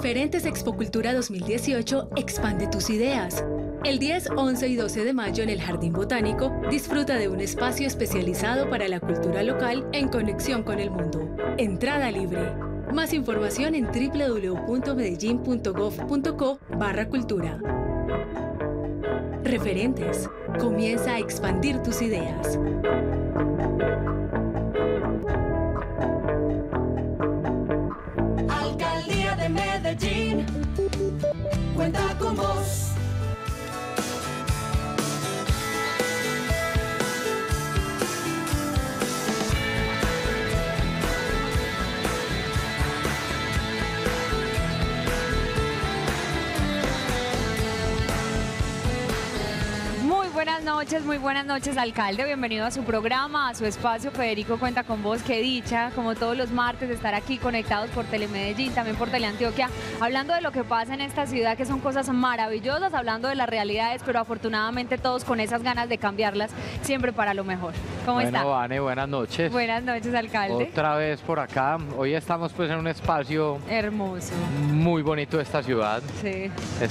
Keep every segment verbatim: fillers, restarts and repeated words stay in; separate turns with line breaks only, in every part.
Referentes Expocultura dos mil dieciocho expande tus ideas. El diez, once y doce de mayo en el Jardín Botánico disfruta de un espacio especializado para la cultura local en conexión con el mundo. Entrada libre. Más información en w w w punto medellín punto gov punto co barra cultura. Referentes. Comienza a expandir tus ideas.
Alcaldía de Medellín, cuenta con vos.
Buenas noches, muy buenas noches, alcalde. Bienvenido a su programa, a su espacio. Federico cuenta con vos. Qué dicha, como todos los martes, estar aquí conectados por Telemedellín, también por Teleantioquia, hablando de lo que pasa en esta ciudad, que son cosas maravillosas, hablando de las realidades, pero afortunadamente todos con esas ganas de cambiarlas, siempre para lo mejor. ¿Cómo
bueno,
está?
Bueno, Vane, buenas noches.
Buenas noches, alcalde.
Otra vez por acá. Hoy estamos pues en un espacio
hermoso,
muy bonito de esta ciudad.
Sí.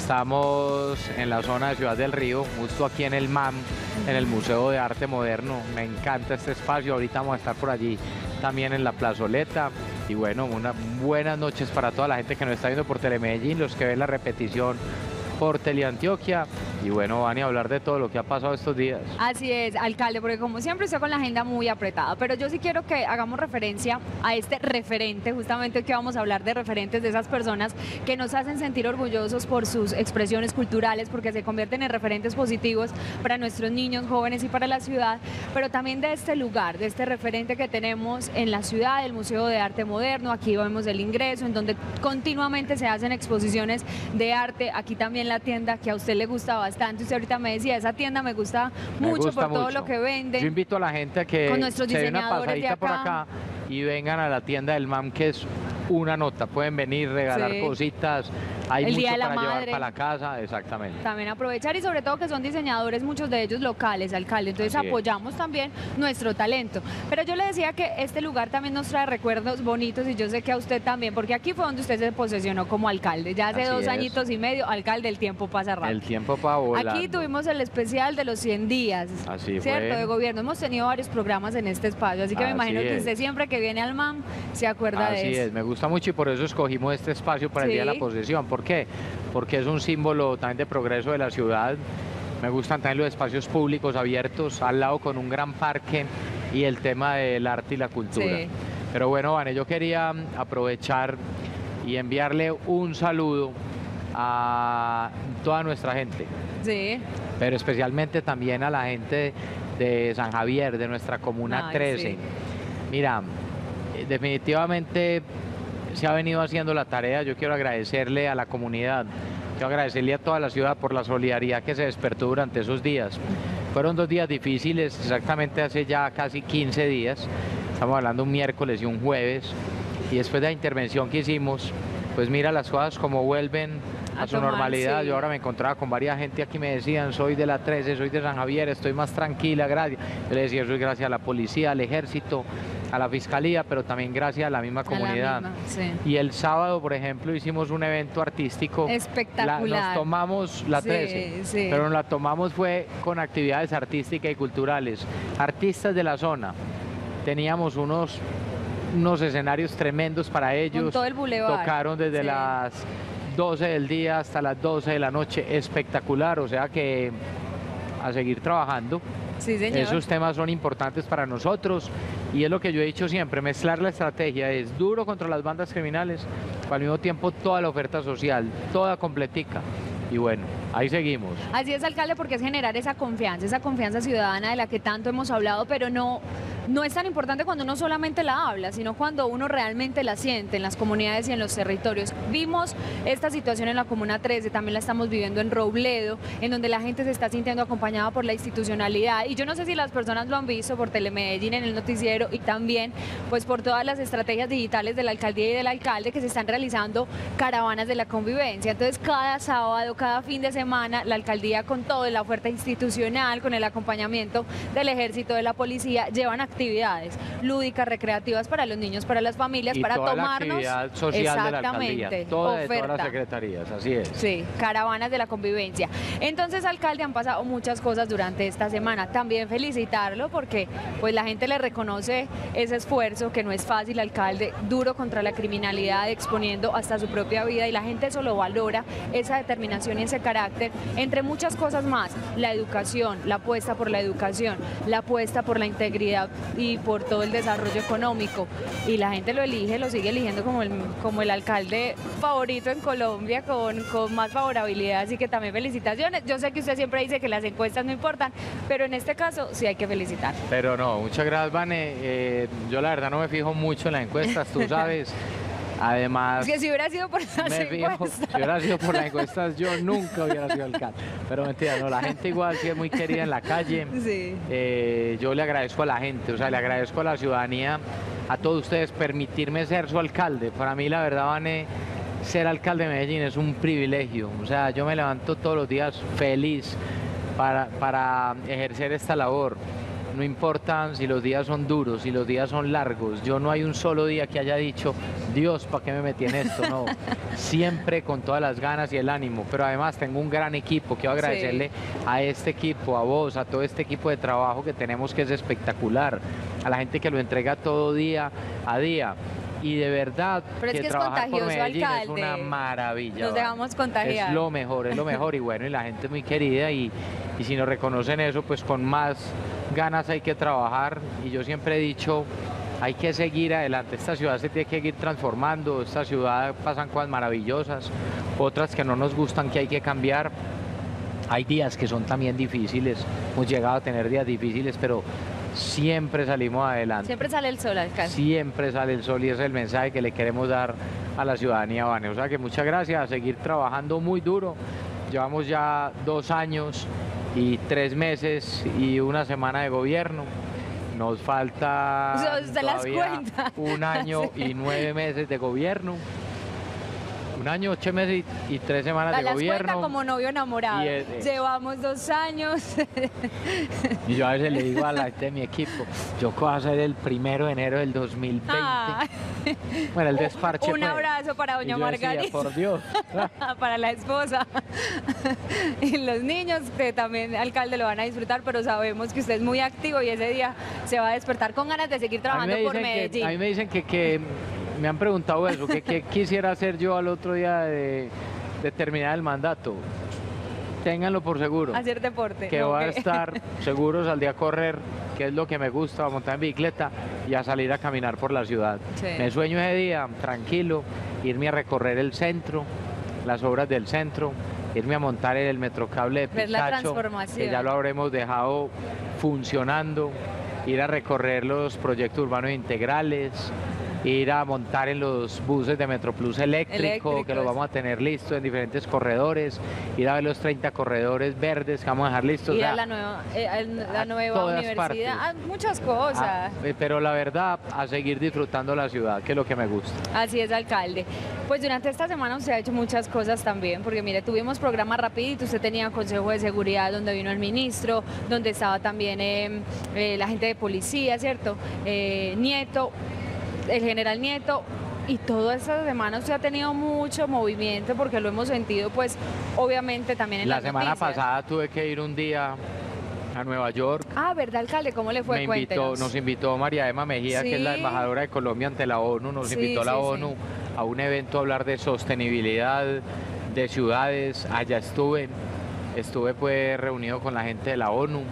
Estamos en la zona de Ciudad del Río, justo aquí en el M A M, en el Museo de Arte Moderno. Me encanta este espacio. Ahorita vamos a estar por allí también en la plazoleta. Y bueno, unas buenas noches para toda la gente que nos está viendo por Telemedellín, los que ven la repetición por Teleantioquia. Y bueno, Vani, a hablar de todo lo que ha pasado estos días.
Así es, alcalde, porque como siempre estoy con la agenda muy apretada, pero yo sí quiero que hagamos referencia a este referente, justamente que vamos a hablar de referentes, de esas personas que nos hacen sentir orgullosos por sus expresiones culturales, porque se convierten en referentes positivos para nuestros niños, jóvenes y para la ciudad, pero también de este lugar, de este referente que tenemos en la ciudad, el Museo de Arte Moderno. Aquí vemos el ingreso, en donde continuamente se hacen exposiciones de arte. Aquí también la tienda que a usted le gusta bastante. Usted ahorita me decía, esa tienda me gusta
me
mucho
gusta
por todo
mucho.
lo que venden.
Yo invito a la gente a que
con nuestros
se den una
diseñadores de
pasadita
acá.
por acá y vengan a la tienda del M A M, que es una nota. Pueden venir, regalar
Sí.
cositas, hay
El
mucho
Día de la
para llevar
Madre.
para la casa, exactamente.
También aprovechar, y sobre todo que son diseñadores, muchos de ellos locales, alcalde, entonces
Así es.
apoyamos también nuestro talento. Pero yo le decía que este lugar también nos trae recuerdos bonitos, y yo sé que a usted también, porque aquí fue donde usted se posesionó como alcalde, ya hace
Así
dos
es.
añitos y medio. Alcalde, el tiempo pasa rápido.
El tiempo para volar.
Aquí tuvimos el especial de los cien días,
Así
¿cierto?
fue.
De gobierno. Hemos tenido varios programas en este espacio, así que me
Así
imagino que
es.
usted siempre que viene al M A M se acuerda
Así
de eso.
es, me gusta mucho y por eso escogimos este espacio para el
Sí.
Día de la Posesión. ¿Por qué? Porque es un símbolo también de progreso de la ciudad. Me gustan también los espacios públicos abiertos, al lado con un gran parque y el tema del arte y la cultura.
Sí.
Pero bueno, Vane, yo quería aprovechar y enviarle un saludo a toda nuestra gente,
Sí.
pero especialmente también a la gente de San Javier, de nuestra comuna
Ay,
trece.
sí.
Mira, eh, definitivamente se ha venido haciendo la tarea. Yo quiero agradecerle a la comunidad, quiero agradecerle a toda la ciudad por la solidaridad que se despertó durante esos días. Fueron dos días difíciles, exactamente hace ya casi quince días, estamos hablando un miércoles y un jueves, y después de la intervención que hicimos, pues mira las cosas como vuelven a,
A
su
tomar,
normalidad.
sí.
Yo ahora me encontraba con varias gente aquí, me decían, soy de la trece, soy de San Javier, estoy más tranquila, gracias. Yo le decía, soy gracias a la policía, al ejército, a la fiscalía, pero también gracias a la misma
A la
comunidad.
misma, sí.
Y el sábado, por ejemplo, hicimos un evento artístico.
Espectacular.
La- nos tomamos la
Sí,
trece,
sí.
pero nos la tomamos fue con actividades artísticas y culturales. Artistas de la zona. Teníamos unos, unos escenarios tremendos para ellos.
Con todo el bulevar.
Tocaron desde
Sí.
las doce del día hasta las doce de la noche. Espectacular, o sea que a seguir trabajando.
Sí, señor.
Esos temas son importantes para nosotros y es lo que yo he dicho siempre, mezclar la estrategia es duro contra las bandas criminales, pero al mismo tiempo toda la oferta social, toda completica. Y bueno, ahí seguimos.
Así es, alcalde, porque es generar esa confianza, esa confianza ciudadana de la que tanto hemos hablado, pero no, no es tan importante cuando uno solamente la habla, sino cuando uno realmente la siente en las comunidades y en los territorios. Vimos esta situación en la Comuna trece, también la estamos viviendo en Robledo, en donde la gente se está sintiendo acompañada por la institucionalidad, y yo no sé si las personas lo han visto por Telemedellín en el noticiero, y también pues por todas las estrategias digitales de la alcaldía y del alcalde, que se están realizando caravanas de la convivencia. Entonces cada sábado, cada fin de semana, la alcaldía, con toda la oferta institucional, con el acompañamiento del ejército, de la policía, llevan a actividades lúdicas, recreativas para los niños, para las familias,
y
para
toda
tomarnos.
La actividad social de la alcaldía, toda, de
oferta.
todas las secretarías, así es.
Sí, caravanas de la convivencia. Entonces, alcalde, han pasado muchas cosas durante esta semana. También felicitarlo porque pues la gente le reconoce ese esfuerzo, que no es fácil, alcalde, duro contra la criminalidad, exponiendo hasta su propia vida, y la gente eso lo valora, esa determinación y ese carácter, entre muchas cosas más, la educación, la apuesta por la educación, la apuesta por la integridad y por todo el desarrollo económico, y la gente lo elige, lo sigue eligiendo como el, como el alcalde favorito en Colombia, con, con más favorabilidad, así que también felicitaciones. Yo sé que usted siempre dice que las encuestas no importan, pero en este caso sí hay que felicitar.
Pero no, muchas gracias, Vane. Eh, yo la verdad no me fijo mucho en las encuestas, tú sabes. Además,
es que si hubiera sido por las
me fijo,
encuestas.
si hubiera sido por las encuestas, yo nunca hubiera sido alcalde. Pero mentira, no, la gente igual sí es muy querida en la calle.
Sí.
Eh, yo le agradezco a la gente, o sea, le agradezco a la ciudadanía, a todos ustedes, permitirme ser su alcalde. Para mí, la verdad, Vane, ser alcalde de Medellín es un privilegio. O sea, yo me levanto todos los días feliz para, para ejercer esta labor. No importa si los días son duros, si los días son largos. Yo no hay un solo día que haya dicho, Dios, ¿para qué me metí en esto? No, siempre con todas las ganas y el ánimo. Pero además tengo un gran equipo. Quiero agradecerle sí. a este equipo, a vos, a todo este equipo de trabajo que tenemos, que es espectacular. A la gente que lo entrega todo día a día. Y de verdad
Pero
que,
es que
trabajar
es
por Medellín
alcalde.
es una maravilla.
Nos dejamos contagiar.
Es lo mejor, es lo mejor. Y bueno, y la gente es muy querida y, y si nos reconocen eso, pues con más ganas hay que trabajar. Y yo siempre he dicho, hay que seguir adelante. Esta ciudad se tiene que seguir transformando. Esta ciudad pasan cosas maravillosas, otras que no nos gustan, que hay que cambiar. Hay días que son también difíciles. Hemos llegado a tener días difíciles, pero siempre salimos adelante.
Siempre sale el sol, alcalde.
Siempre sale el sol y ese es el mensaje que le queremos dar a la ciudadanía, Vane. O sea que muchas gracias, a seguir trabajando muy duro. Llevamos ya dos años y tres meses y una semana de gobierno. Nos falta
¿Usted las cuenta?
un año sí. y nueve meses de gobierno. Un año, ocho meses y, y tres semanas
a
de
las
gobierno.
Cuenta como novio enamorado.
Es,
Llevamos dos años.
Y yo a veces le digo a la gente de mi equipo, yo voy a hacer el primero de enero del dos mil veinte. Ah. Bueno, el desparche.
Un
pues.
abrazo para doña
y yo
Margarita.
Decía, por Dios.
Para la esposa. Y los niños, que también, alcalde, lo van a disfrutar, pero sabemos que usted es muy activo y ese día se va a despertar con ganas de seguir trabajando por Medellín.
Que, a mí me dicen que... que me han preguntado eso, que qué quisiera hacer yo al otro día de, de terminar el mandato. Ténganlo por seguro.
Hacer deporte.
Que
no,
voy a
okay.
estar seguro, salir a correr, que es lo que me gusta, a montar en bicicleta y a salir a caminar por la ciudad. Sí. Me sueño ese día, tranquilo, irme a recorrer el centro, las obras del centro, irme a montar en el metrocable de Picacho, que ya lo habremos dejado funcionando, ir a recorrer los proyectos urbanos integrales, ir a montar en los buses de Metroplus eléctrico, Eléctricos. que lo vamos a tener listo en diferentes corredores, ir a ver los treinta corredores verdes que vamos a dejar listos.
Ir
o sea,
a la nueva, eh, a la nueva universidad, a muchas cosas.
A, pero la verdad, a seguir disfrutando la ciudad, que es lo que me gusta.
Así es, alcalde. Pues durante esta semana usted ha hecho muchas cosas también, porque mire, tuvimos programa rapidito, usted tenía Consejo de Seguridad donde vino el ministro, donde estaba también eh, eh, la gente de policía, ¿cierto? Eh, Nieto, el general Nieto, y toda esta semana usted ha tenido mucho movimiento porque lo hemos sentido pues obviamente también en
la
las
semana
noticias.
pasada tuve que ir un día a Nueva York.
Ah, ¿verdad, alcalde? ¿Cómo le fue?
Me invitó, nos invitó María Emma Mejía, sí. que es la embajadora de Colombia ante la ONU, nos sí, invitó a la sí, ONU sí. a un evento a hablar de sostenibilidad de ciudades. Allá estuve, estuve pues reunido con la gente de la ONU.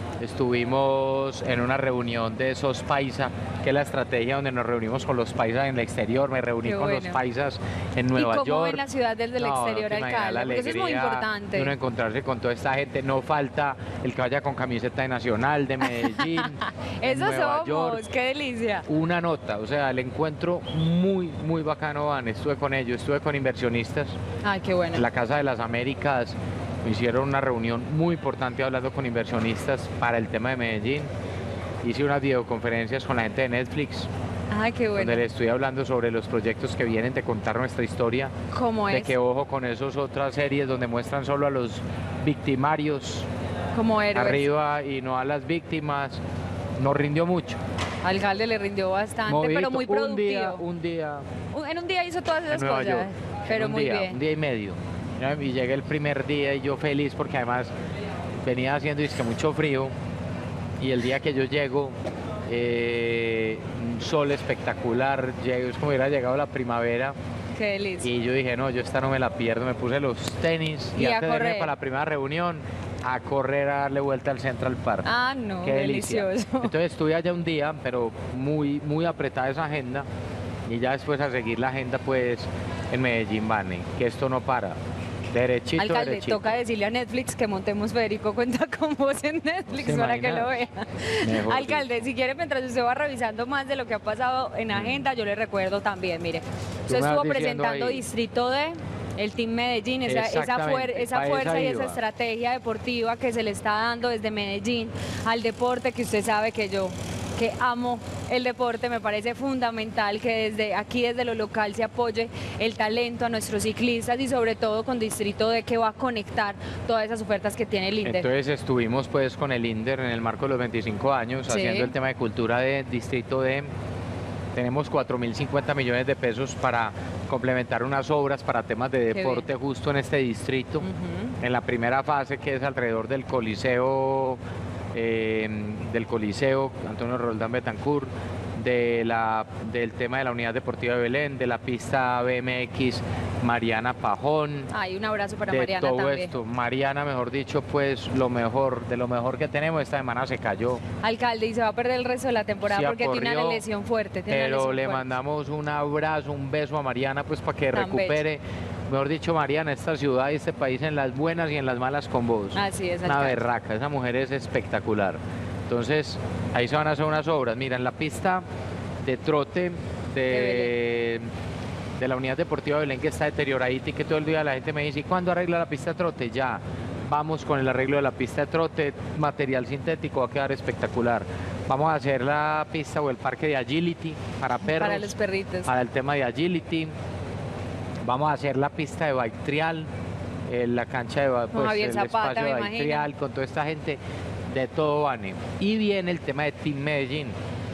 Estuvimos en una reunión de SOS Paisa, que es la estrategia donde nos reunimos con los paisas en el exterior. Me reuní Qué con bueno. los paisas en Nueva York.
¿Y cómo ven la ciudad desde el
no,
exterior,
no
alcalde? Porque eso es muy importante.
Uno encontrarse con toda esta gente. No falta el que vaya con camiseta de Nacional, de Medellín.
Eso
Nueva
somos,
York.
Qué delicia.
Una nota, o sea, el encuentro muy, muy bacano, Van. Estuve con ellos, estuve con inversionistas.
Ay, qué bueno.
En la Casa de las Américas. Me hicieron una reunión muy importante hablando con inversionistas para el tema de Medellín. Hice unas videoconferencias con la gente de Netflix.
Ah, qué bueno.
Donde le estoy hablando sobre los proyectos que vienen de contar nuestra historia.
¿Cómo es?
De que ojo con esas otras series donde muestran solo a los victimarios.
Como héroes.
Arriba y no a las víctimas. nos rindió mucho.
Alcalde, le rindió bastante,
Movidito,
pero muy productivo.
Un día, un día.
Un- En un día hizo todas esas
en Nueva
cosas,
York,
pero
un
muy
día,
bien.
Un día y medio. Y llegué el primer día y yo feliz porque además venía haciendo dizque mucho frío y el día que yo llego, eh, un sol espectacular, llego, es como hubiera llegado la primavera.
Qué delicia.
Y yo dije, no, yo esta no me la pierdo, me puse los tenis y,
Y a
antes de irme
correr.
para la primera reunión, a correr a darle vuelta al Central Park.
Ah, no,
Qué delicia.
delicioso.
Entonces estuve allá un día, pero muy, muy apretada esa agenda y ya después a seguir la agenda pues en Medellín, Vane, que esto no para. Derechito,
Alcalde,
derechito.
toca decirle a Netflix que montemos Federico Cuenta con Vos en Netflix
¿Se
para que
imagina?
lo vea.
Mejor
Alcalde, si quiere, mientras usted va revisando más de lo que ha pasado en agenda, yo le recuerdo también, mire, usted
me vas
estuvo
diciendo
presentando
ahí.
Distrito D, el Team Medellín, esa, esa, fuer-
Exactamente,
esa
pa'
fuerza
esa
y esa
iba.
estrategia deportiva que se le está dando desde Medellín al deporte, que usted sabe que yo que amo el deporte, me parece fundamental que desde aquí, desde lo local, se apoye el talento a nuestros ciclistas y sobre todo con Distrito D, que va a conectar todas esas ofertas que tiene el INDER.
Entonces estuvimos pues con el INDER en el marco de los veinticinco años
Sí.
haciendo el tema de cultura de Distrito D. Tenemos cuatro mil cincuenta millones de pesos para complementar unas obras para temas de
Qué
deporte justo en este distrito.
Ujú.
En la primera fase, que es alrededor del Coliseo, eh, del Coliseo Antonio Roldán Betancourt, de la, del tema de la Unidad Deportiva de Belén, de la pista B M X Mariana Pajón,
Ay, un abrazo para
de
Mariana
todo
también.
esto. Mariana, mejor dicho, pues lo mejor, de lo mejor que tenemos. Esta semana se cayó,
Alcalde, y se va a perder el resto de la temporada
Se
porque tiene una
aporrió,
lesión fuerte. Tiene una
pero
lesión
le
fuerte.
mandamos un abrazo, un beso a Mariana, pues para que
Tan
recupere. Mejor dicho, Mariana, esta ciudad y este país en las buenas y en las malas con vos.
Así es,
Una
alcalde.
berraca, esa mujer es espectacular. Entonces, ahí se van a hacer unas obras. Mira, en la pista de trote de, de la Unidad Deportiva de Belén, que está deterioradita y que todo el día la gente me dice, ¿y cuándo arregla la pista de trote? Ya, vamos con el arreglo de la pista de trote, material sintético, va a quedar espectacular. Vamos a hacer la pista o el parque de agility para perros,
Para los perritos.
para el tema de agility. Vamos a hacer la pista de bike trial, eh, la cancha de ba- pues,
Javier
el
Zapata,
espacio
me
de bike
imagino.
trial, con toda esta gente, de todo Vane. Y viene el tema de Team Medellín.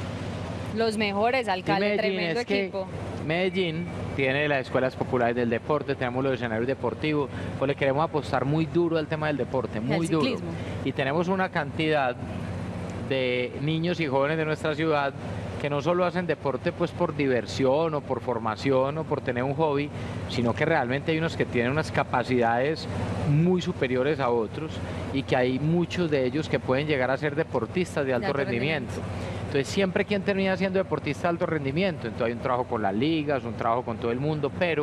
Los mejores,
Team
alcalde,
Medellín
tremendo
es que
equipo.
Medellín tiene las escuelas populares del deporte, tenemos los escenarios deportivos, pues le queremos apostar muy duro al tema del deporte, muy duro.
ciclismo.
Y tenemos una cantidad de niños y jóvenes de nuestra ciudad que no solo hacen deporte pues por diversión o por formación o por tener un hobby, sino que realmente hay unos que tienen unas capacidades muy superiores a otros y que hay muchos de ellos que pueden llegar a ser deportistas de alto,
alto
rendimiento. Entonces siempre quien termina siendo deportista de alto rendimiento, entonces hay un trabajo con las ligas, un trabajo con todo el mundo, pero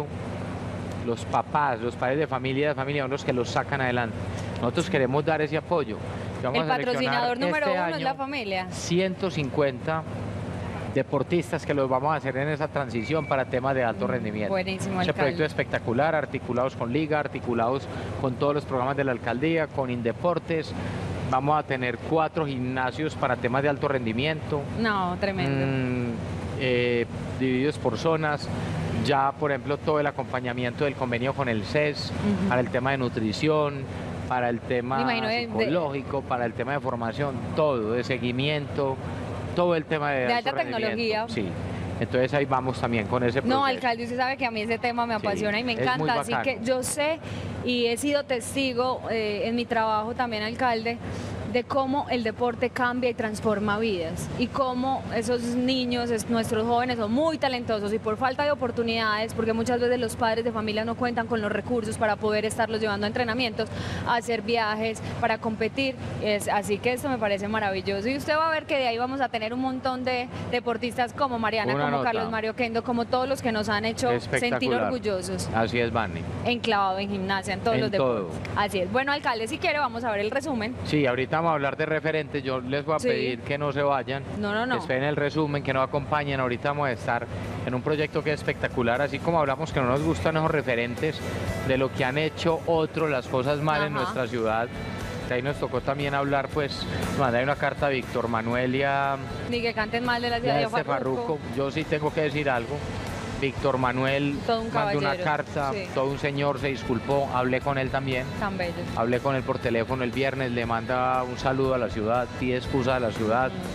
los papás, los padres de familia, de familia son los que los sacan adelante. Nosotros queremos dar ese apoyo. Vamos
El
a seleccionar
patrocinador número
este
uno es
año
la familia.
ciento cincuenta deportistas que los vamos a hacer en esa transición para temas de alto rendimiento.
Buenísimo,
Ese proyecto
alcalde.
es espectacular, articulados con Liga, articulados con todos los programas de la alcaldía, con Indeportes. Vamos a tener cuatro gimnasios para temas de alto rendimiento.
No, tremendo.
Mm, eh, divididos por zonas. Ya, por ejemplo, todo el acompañamiento del convenio con el C E S
Ujú.
para el tema de nutrición, para el tema
Me imagino de- de-
psicológico, para el tema de formación, todo, de seguimiento, todo el tema de,
De
alto
alta
rendimiento.
tecnología.
Sí, entonces ahí vamos también con ese proceso.
No, alcalde, usted sabe que a mí ese tema me
Sí,
apasiona y me
es muy
encanta, así
bacano.
que yo sé y he sido testigo eh, en mi trabajo también, alcalde, de cómo el deporte cambia y transforma vidas y cómo esos niños, es- nuestros jóvenes son muy talentosos y por falta de oportunidades, porque muchas veces los padres de familia no cuentan con los recursos para poder estarlos llevando a entrenamientos, a hacer viajes, para competir, es, así que esto me parece maravilloso y usted va a ver que de ahí vamos a tener un montón de deportistas como Mariana,
Una
como
nota.
Carlos Mario Kendo, como todos los que nos han hecho sentir
Espectacular.
orgullosos.
Así es, Vani.
Enclavado en gimnasia, en todos
En
los deportes.
todo.
Así es. Bueno, alcalde, si quiere, vamos a ver el resumen.
Sí, ahorita vamos a hablar de referentes. Yo les voy a
Sí.
pedir que no se vayan.
No, no, no.
Que esperen el resumen, que nos acompañen. Ahorita vamos a estar en un proyecto que es espectacular, así como hablamos que no nos gustan esos referentes de lo que han hecho otros, las cosas mal en
Ajá.
nuestra ciudad. De ahí nos tocó también hablar, pues, mandar una carta a Víctor Manuel y a,
Ni que canten mal de la
y
ciudad
a
de
este
Farruko.
Farruko. Yo sí tengo que decir algo. Víctor Manuel
Todo un
mandó una
caballero,
carta,
sí.
todo un señor, se disculpó, hablé con él también.
Tan bellos.
Hablé con él por teléfono el viernes, le manda un saludo a la ciudad, pide excusa a la ciudad.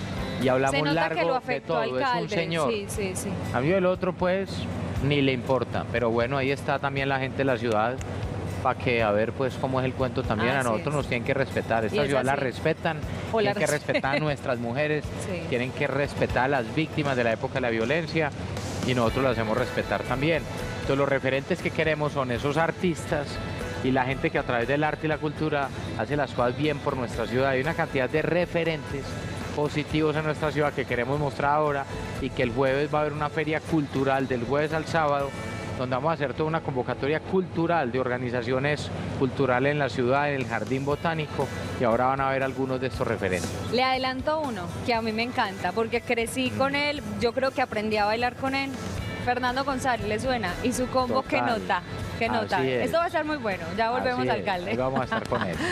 y hablamos
Se nota
largo
que lo
de
afectó,
todo,
alcalde.
es un señor.
Sí, sí, sí.
A mí el otro pues ni le importa, pero bueno, ahí está también la gente de la ciudad para que a ver pues cómo es el cuento también.
Así
a nosotros
es.
Nos tienen que respetar, esta
es
ciudad la
así.
respetan,
O la
tienen que
res-
respetar a nuestras mujeres,
Sí.
tienen que respetar a las víctimas de la época de la violencia y nosotros lo hacemos respetar también. Entonces los referentes que queremos son esos artistas y la gente que a través del arte y la cultura hace las cosas bien por nuestra ciudad. Hay una cantidad de referentes positivos en nuestra ciudad que queremos mostrar ahora, y que el jueves va a haber una feria cultural del jueves al sábado, donde vamos a hacer toda una convocatoria cultural de organizaciones culturales en la ciudad, en el Jardín Botánico, y ahora van a ver algunos de estos referentes.
Le adelanto uno que a mí me encanta porque crecí con él, yo creo que aprendí a bailar con él. Fernando González, ¿le suena? Y su combo, ¿qué
Total.
nota? ¿Qué nota?
Así es.
Esto va a estar muy bueno, ya volvemos,
Así es,
alcalde.
ahí vamos a estar con él.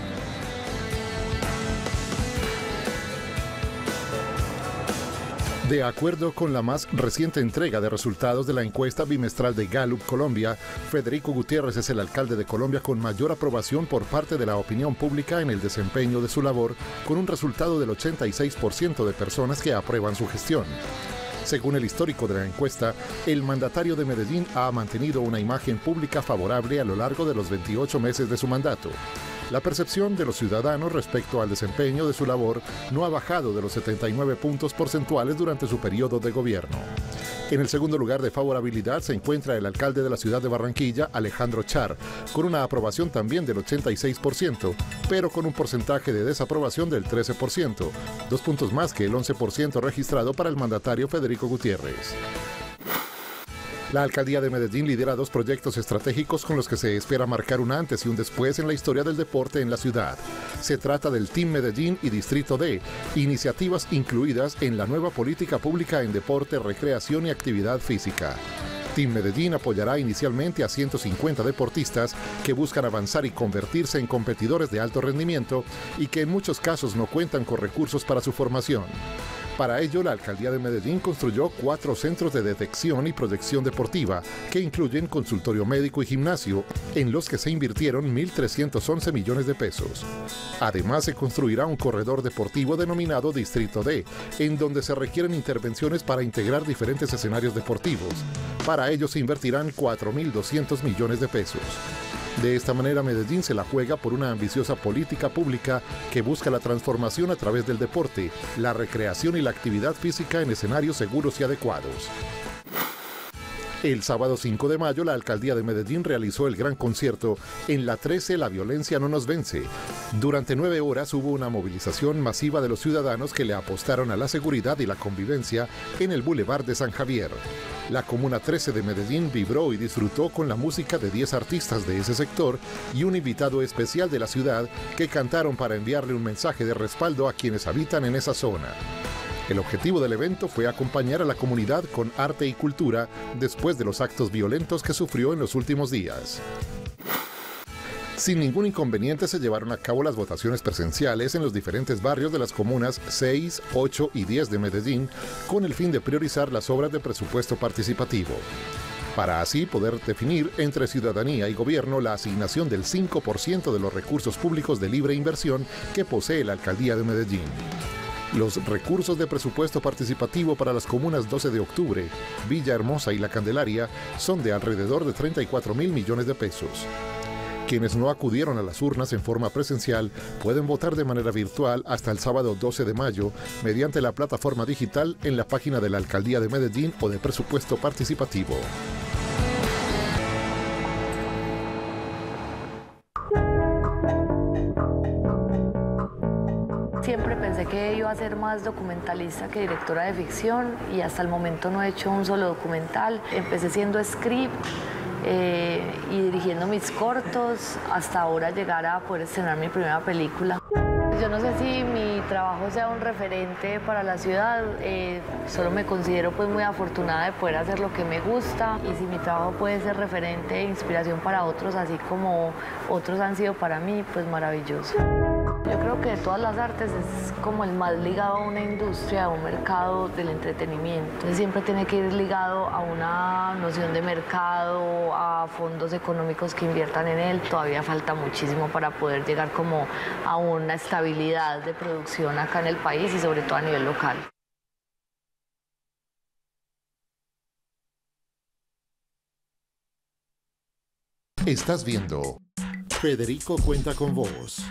De acuerdo con la más reciente entrega de resultados de la encuesta bimestral de Gallup Colombia, Federico Gutiérrez es el alcalde de Colombia con mayor aprobación por parte de la opinión pública en el desempeño de su labor, con un resultado del ochenta y seis por ciento de personas que aprueban su gestión. Según el histórico de la encuesta, el mandatario de Medellín ha mantenido una imagen pública favorable a lo largo de los veintiocho meses de su mandato. La percepción de los ciudadanos respecto al desempeño de su labor no ha bajado de los setenta y nueve puntos porcentuales durante su periodo de gobierno. En el segundo lugar de favorabilidad se encuentra el alcalde de la ciudad de Barranquilla, Alejandro Char, con una aprobación también del ochenta y seis por ciento, pero con un porcentaje de desaprobación del trece por ciento, dos puntos más que el once por ciento registrado para el mandatario Federico Gutiérrez. La alcaldía de Medellín lidera dos proyectos estratégicos con los que se espera marcar un antes y un después en la historia del deporte en la ciudad. Se trata del Team Medellín y Distrito D, iniciativas incluidas en la nueva política pública en deporte, recreación y actividad física. Team Medellín apoyará inicialmente a ciento cincuenta deportistas que buscan avanzar y convertirse en competidores de alto rendimiento y que en muchos casos no cuentan con recursos para su formación. Para ello, la alcaldía de Medellín construyó cuatro centros de detección y proyección deportiva, que incluyen consultorio médico y gimnasio, en los que se invirtieron mil trescientos once millones de pesos. Además, se construirá un corredor deportivo denominado Distrito D, en donde se requieren intervenciones para integrar diferentes escenarios deportivos. Para ello se invertirán cuatro mil doscientos millones de pesos. De esta manera, Medellín se la juega por una ambiciosa política pública que busca la transformación a través del deporte, la recreación y la actividad física en escenarios seguros y adecuados. El sábado cinco de mayo, la alcaldía de Medellín realizó el gran concierto En la trece, la violencia no nos vence. Durante nueve horas hubo una movilización masiva de los ciudadanos que le apostaron a la seguridad y la convivencia en el Boulevard de San Javier. La Comuna trece de Medellín vibró y disfrutó con la música de diez artistas de ese sector y un invitado especial de la ciudad que cantaron para enviarle un mensaje de respaldo a quienes habitan en esa zona. El objetivo del evento fue acompañar a la comunidad con arte y cultura después de los actos violentos que sufrió en los últimos días. Sin ningún inconveniente se llevaron a cabo las votaciones presenciales en los diferentes barrios de las comunas seis, ocho y diez de Medellín, con el fin de priorizar las obras de presupuesto participativo, para así poder definir entre ciudadanía y gobierno la asignación del cinco por ciento de los recursos públicos de libre inversión que posee la alcaldía de Medellín. Los recursos de presupuesto participativo para las comunas doce de octubre, Villahermosa y La Candelaria son de alrededor de treinta y cuatro mil millones de pesos. Quienes no acudieron a las urnas en forma presencial pueden votar de manera virtual hasta el sábado doce de mayo mediante la plataforma digital en la página de la Alcaldía de Medellín o de Presupuesto Participativo.
Siempre pensé que iba a ser más documentalista que directora de ficción y hasta el momento no he hecho un solo documental. Empecé siendo script eh, y dirigiendo mis cortos hasta ahora llegar a poder estrenar mi primera película. Yo no sé si mi trabajo sea un referente para la ciudad, eh, solo me considero pues muy afortunada de poder hacer lo que me gusta y si mi trabajo puede ser referente e inspiración para otros, así como otros han sido para mí, pues maravilloso. Yo creo que de todas las artes es como el más ligado a una industria, a un mercado del entretenimiento. Entonces siempre tiene que ir ligado a una noción de mercado, a fondos económicos que inviertan en él. Todavía falta muchísimo para poder llegar como a una estabilidad de producción acá en el país y sobre todo a nivel local.
Estás viendo Federico Cuenta con Vos.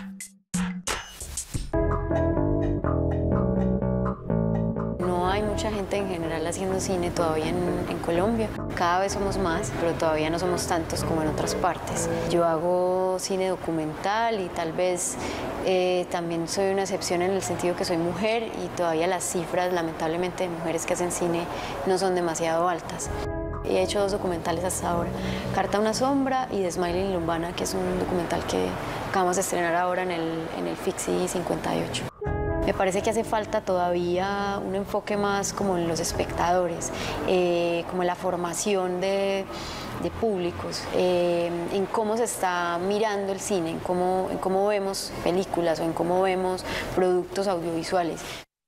No hay mucha gente en general haciendo cine todavía en, en Colombia. Cada vez somos más, pero todavía no somos tantos como en otras partes. Yo hago cine documental y tal vez eh, también soy una excepción en el sentido que soy mujer y todavía las cifras, lamentablemente, de mujeres que hacen cine no son demasiado altas. He hecho dos documentales hasta ahora, Carta a una sombra y The Smiling Lumbana, que es un documental que acabamos de estrenar ahora en el, en el Fixi cincuenta y ocho. Me parece que hace falta todavía un enfoque más como en los espectadores, eh, como en la formación de, de públicos, eh, en cómo se está mirando el cine, en cómo, en cómo vemos películas o en cómo vemos productos audiovisuales.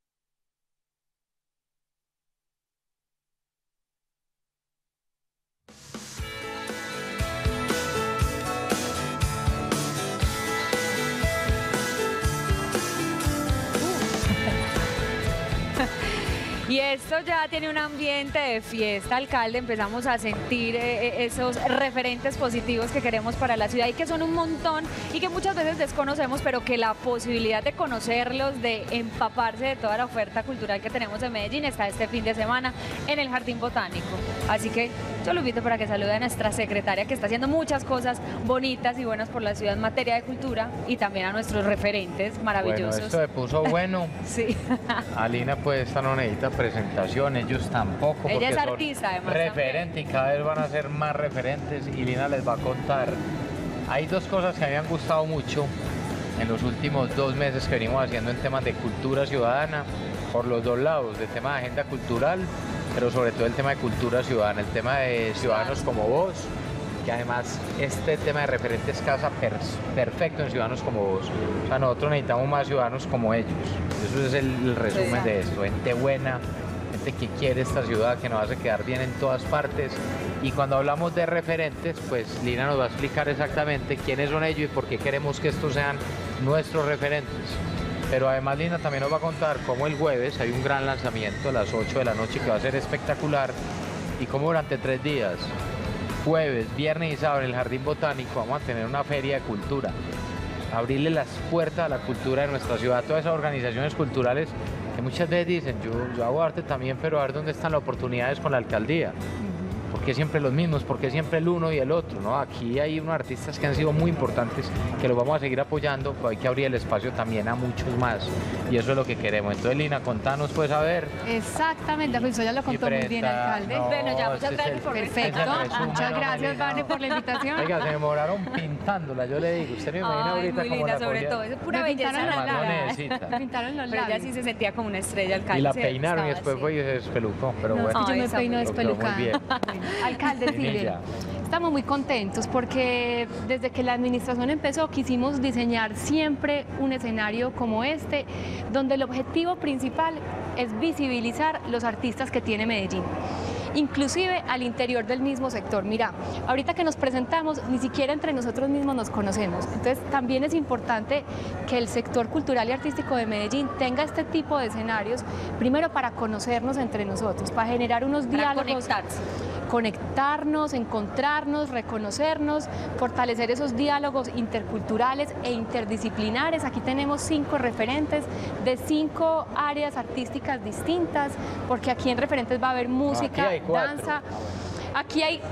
Y esto ya tiene un ambiente de fiesta, alcalde. Empezamos a sentir eh, esos referentes positivos que queremos para la ciudad y que son un montón y que muchas veces desconocemos, pero que la posibilidad de conocerlos, de empaparse de toda la oferta cultural que tenemos en Medellín está este fin de semana en el Jardín Botánico. Así que yo lo invito para que salude a nuestra secretaria, que está haciendo muchas cosas bonitas y buenas por la ciudad en materia de cultura, y también a nuestros referentes maravillosos.
Bueno, esto se puso bueno.
Sí.
Alina pues esta no necesita presentación, ellos tampoco.
Ella es
son
artista además.
Referente y cada vez van a ser más referentes y Lina les va a contar. Hay dos cosas que me han gustado mucho en los últimos dos meses que venimos haciendo en temas de cultura ciudadana, por los dos lados, del tema de agenda cultural, pero sobre todo el tema de cultura ciudadana, el tema de ciudadanos como vos, que además este tema de referentes casa per perfecto en ciudadanos como vos. O sea, nosotros necesitamos más ciudadanos como ellos. Eso es el, el resumen Exacto. de esto, gente buena, gente que quiere esta ciudad, que nos hace quedar bien en todas partes. Y cuando hablamos de referentes, pues Lina nos va a explicar exactamente quiénes son ellos y por qué queremos que estos sean nuestros referentes. Pero además Lina también nos va a contar cómo el jueves hay un gran lanzamiento a las ocho de la noche que va a ser espectacular, y cómo durante tres días, jueves, viernes y sábado, en el Jardín Botánico vamos a tener una feria de cultura, abrirle las puertas a la cultura de nuestra ciudad, a todas esas organizaciones culturales que muchas veces dicen, yo, yo hago arte también, pero a ver dónde están las oportunidades con la alcaldía. ¿Por qué siempre los mismos? ¿Por qué siempre el uno y el otro? ¿No? Aquí hay unos artistas que han sido muy importantes, que los vamos a seguir apoyando, pero hay que abrir el espacio también a muchos más, y eso es lo que queremos. Entonces, Lina, contanos, pues, a ver.
Exactamente, pues eso ya lo contó muy bien, alcalde.
No,
bueno, ya, muchas gracias por
Perfecto, muchas gracias, Vane, por la invitación.
Oiga, se demoraron pintándola, yo le digo, usted me imagina
Ay,
ahorita
muy
como
linda,
la
sobre
podía...
todo, es pura
Me
belleza.
pintaron los labios.
necesita.
Pintaron los
Pero ella
labios.
sí se sentía como una estrella, alcalde.
Y la
se
peinaron y
estaba
después
así.
fue y se despelucó, pero
No,
bueno.
es que yo me
Ay,
peino
esa-
Lo quedó muy
despelucada.
bien.
Alcalde, sí,
Linilla.
estamos muy contentos porque desde que la administración empezó quisimos diseñar siempre un escenario como este, donde el objetivo principal es visibilizar los artistas que tiene Medellín, inclusive al interior del mismo sector. Mira, ahorita que nos presentamos, ni siquiera entre nosotros mismos nos conocemos. Entonces, también es importante que el sector cultural y artístico de Medellín tenga este tipo de escenarios, primero para conocernos entre nosotros, para generar unos
Para
diálogos,
conectarse.
conectarnos, encontrarnos, reconocernos, fortalecer esos diálogos interculturales e interdisciplinares. Aquí tenemos cinco referentes de cinco áreas artísticas distintas, porque aquí en referentes va a haber música,
Aquí hay cuatro.
danza. Aquí hay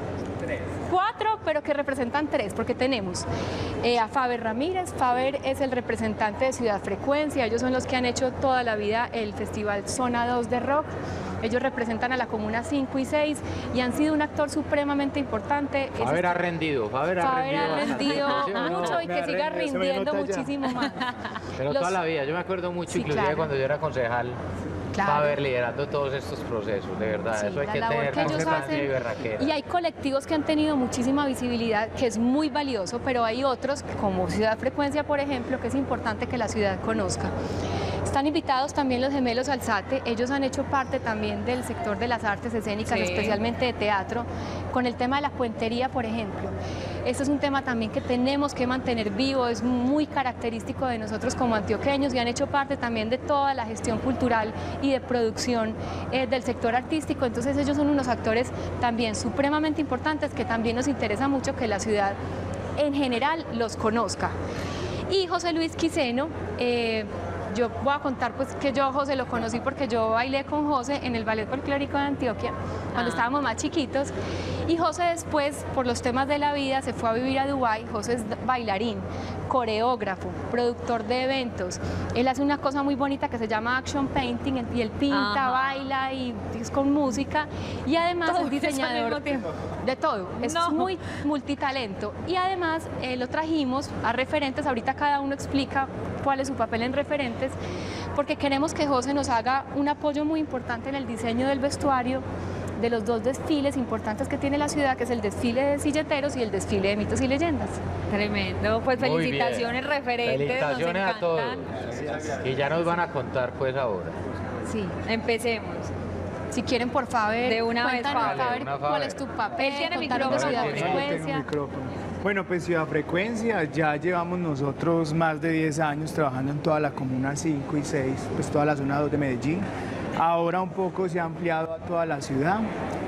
cuatro, pero que representan tres, porque tenemos eh, a Faber Ramírez. Faber es el representante de Ciudad Frecuencia, ellos son los que han hecho toda la vida el Festival Zona dos de Rock. ellos representan a la Comuna cinco y seis y han sido un actor supremamente importante.
Faber ha rendido, Faber ha
Faber ha rendido
rendido
mucho y que siga rindiendo muchísimo más.
Pero
Los-
toda la vida, yo me acuerdo mucho,
Sí,
inclusive
claro.
cuando yo era concejal,
Claro.
Faber liderando todos estos procesos, de verdad,
Sí,
eso hay
la
que
labor
tener
que ellos
constancia
hacen.
y berraquera.
Y hay colectivos que han tenido muchísima visibilidad, que es muy valioso, pero hay otros, como Ciudad Frecuencia, por ejemplo, que es importante que la ciudad conozca. Están invitados también los gemelos Alzate, ellos han hecho parte también del sector de las artes escénicas,
Sí.
especialmente de teatro, con el tema de la puentería, por ejemplo. Este es un tema también que tenemos que mantener vivo, es muy característico de nosotros como antioqueños y han hecho parte también de toda la gestión cultural y de producción eh, del sector artístico, entonces ellos son unos actores también supremamente importantes que también nos interesa mucho que la ciudad en general los conozca. Y José Luis Quiseno, eh, yo voy a contar pues que yo a José lo conocí porque yo bailé con José en el Ballet Folclórico de Antioquia cuando
Ah.
estábamos más chiquitos y José después por los temas de la vida se fue a vivir a Dubái. José es bailarín, coreógrafo, productor de eventos. Él hace una cosa muy bonita que se llama action painting y él pinta,
Ajá.
baila y es con música y además
Todo
es
eso al
diseñador
mismo tiempo.
de todo, es
No.
muy multitalento y además eh, lo trajimos a Referentes, ahorita cada uno explica cuál es su papel en Referentes, porque queremos que José nos haga un apoyo muy importante en el diseño del vestuario de los dos desfiles importantes que tiene la ciudad, que es el desfile de silleteros y el desfile de mitos y leyendas.
Tremendo, pues
Muy bien.
felicitaciones referentes.
Felicitaciones
nos
a todos.
encantan.
Y ya nos van a contar pues ahora.
Sí,
Empecemos.
si quieren por favor,
De una vez,
cuéntanos,
Faber.
Faber,
De una,
cuál
Faber.
es tu papel,
Él tiene
contanos de
micrófono.
Ciudad
Yo tengo
Frecuencia.
micrófono. Bueno, pues Ciudad Frecuencia, ya llevamos nosotros más de diez años trabajando en toda la Comuna cinco y seis, pues toda la zona dos de Medellín. Ahora un poco se ha ampliado a toda la ciudad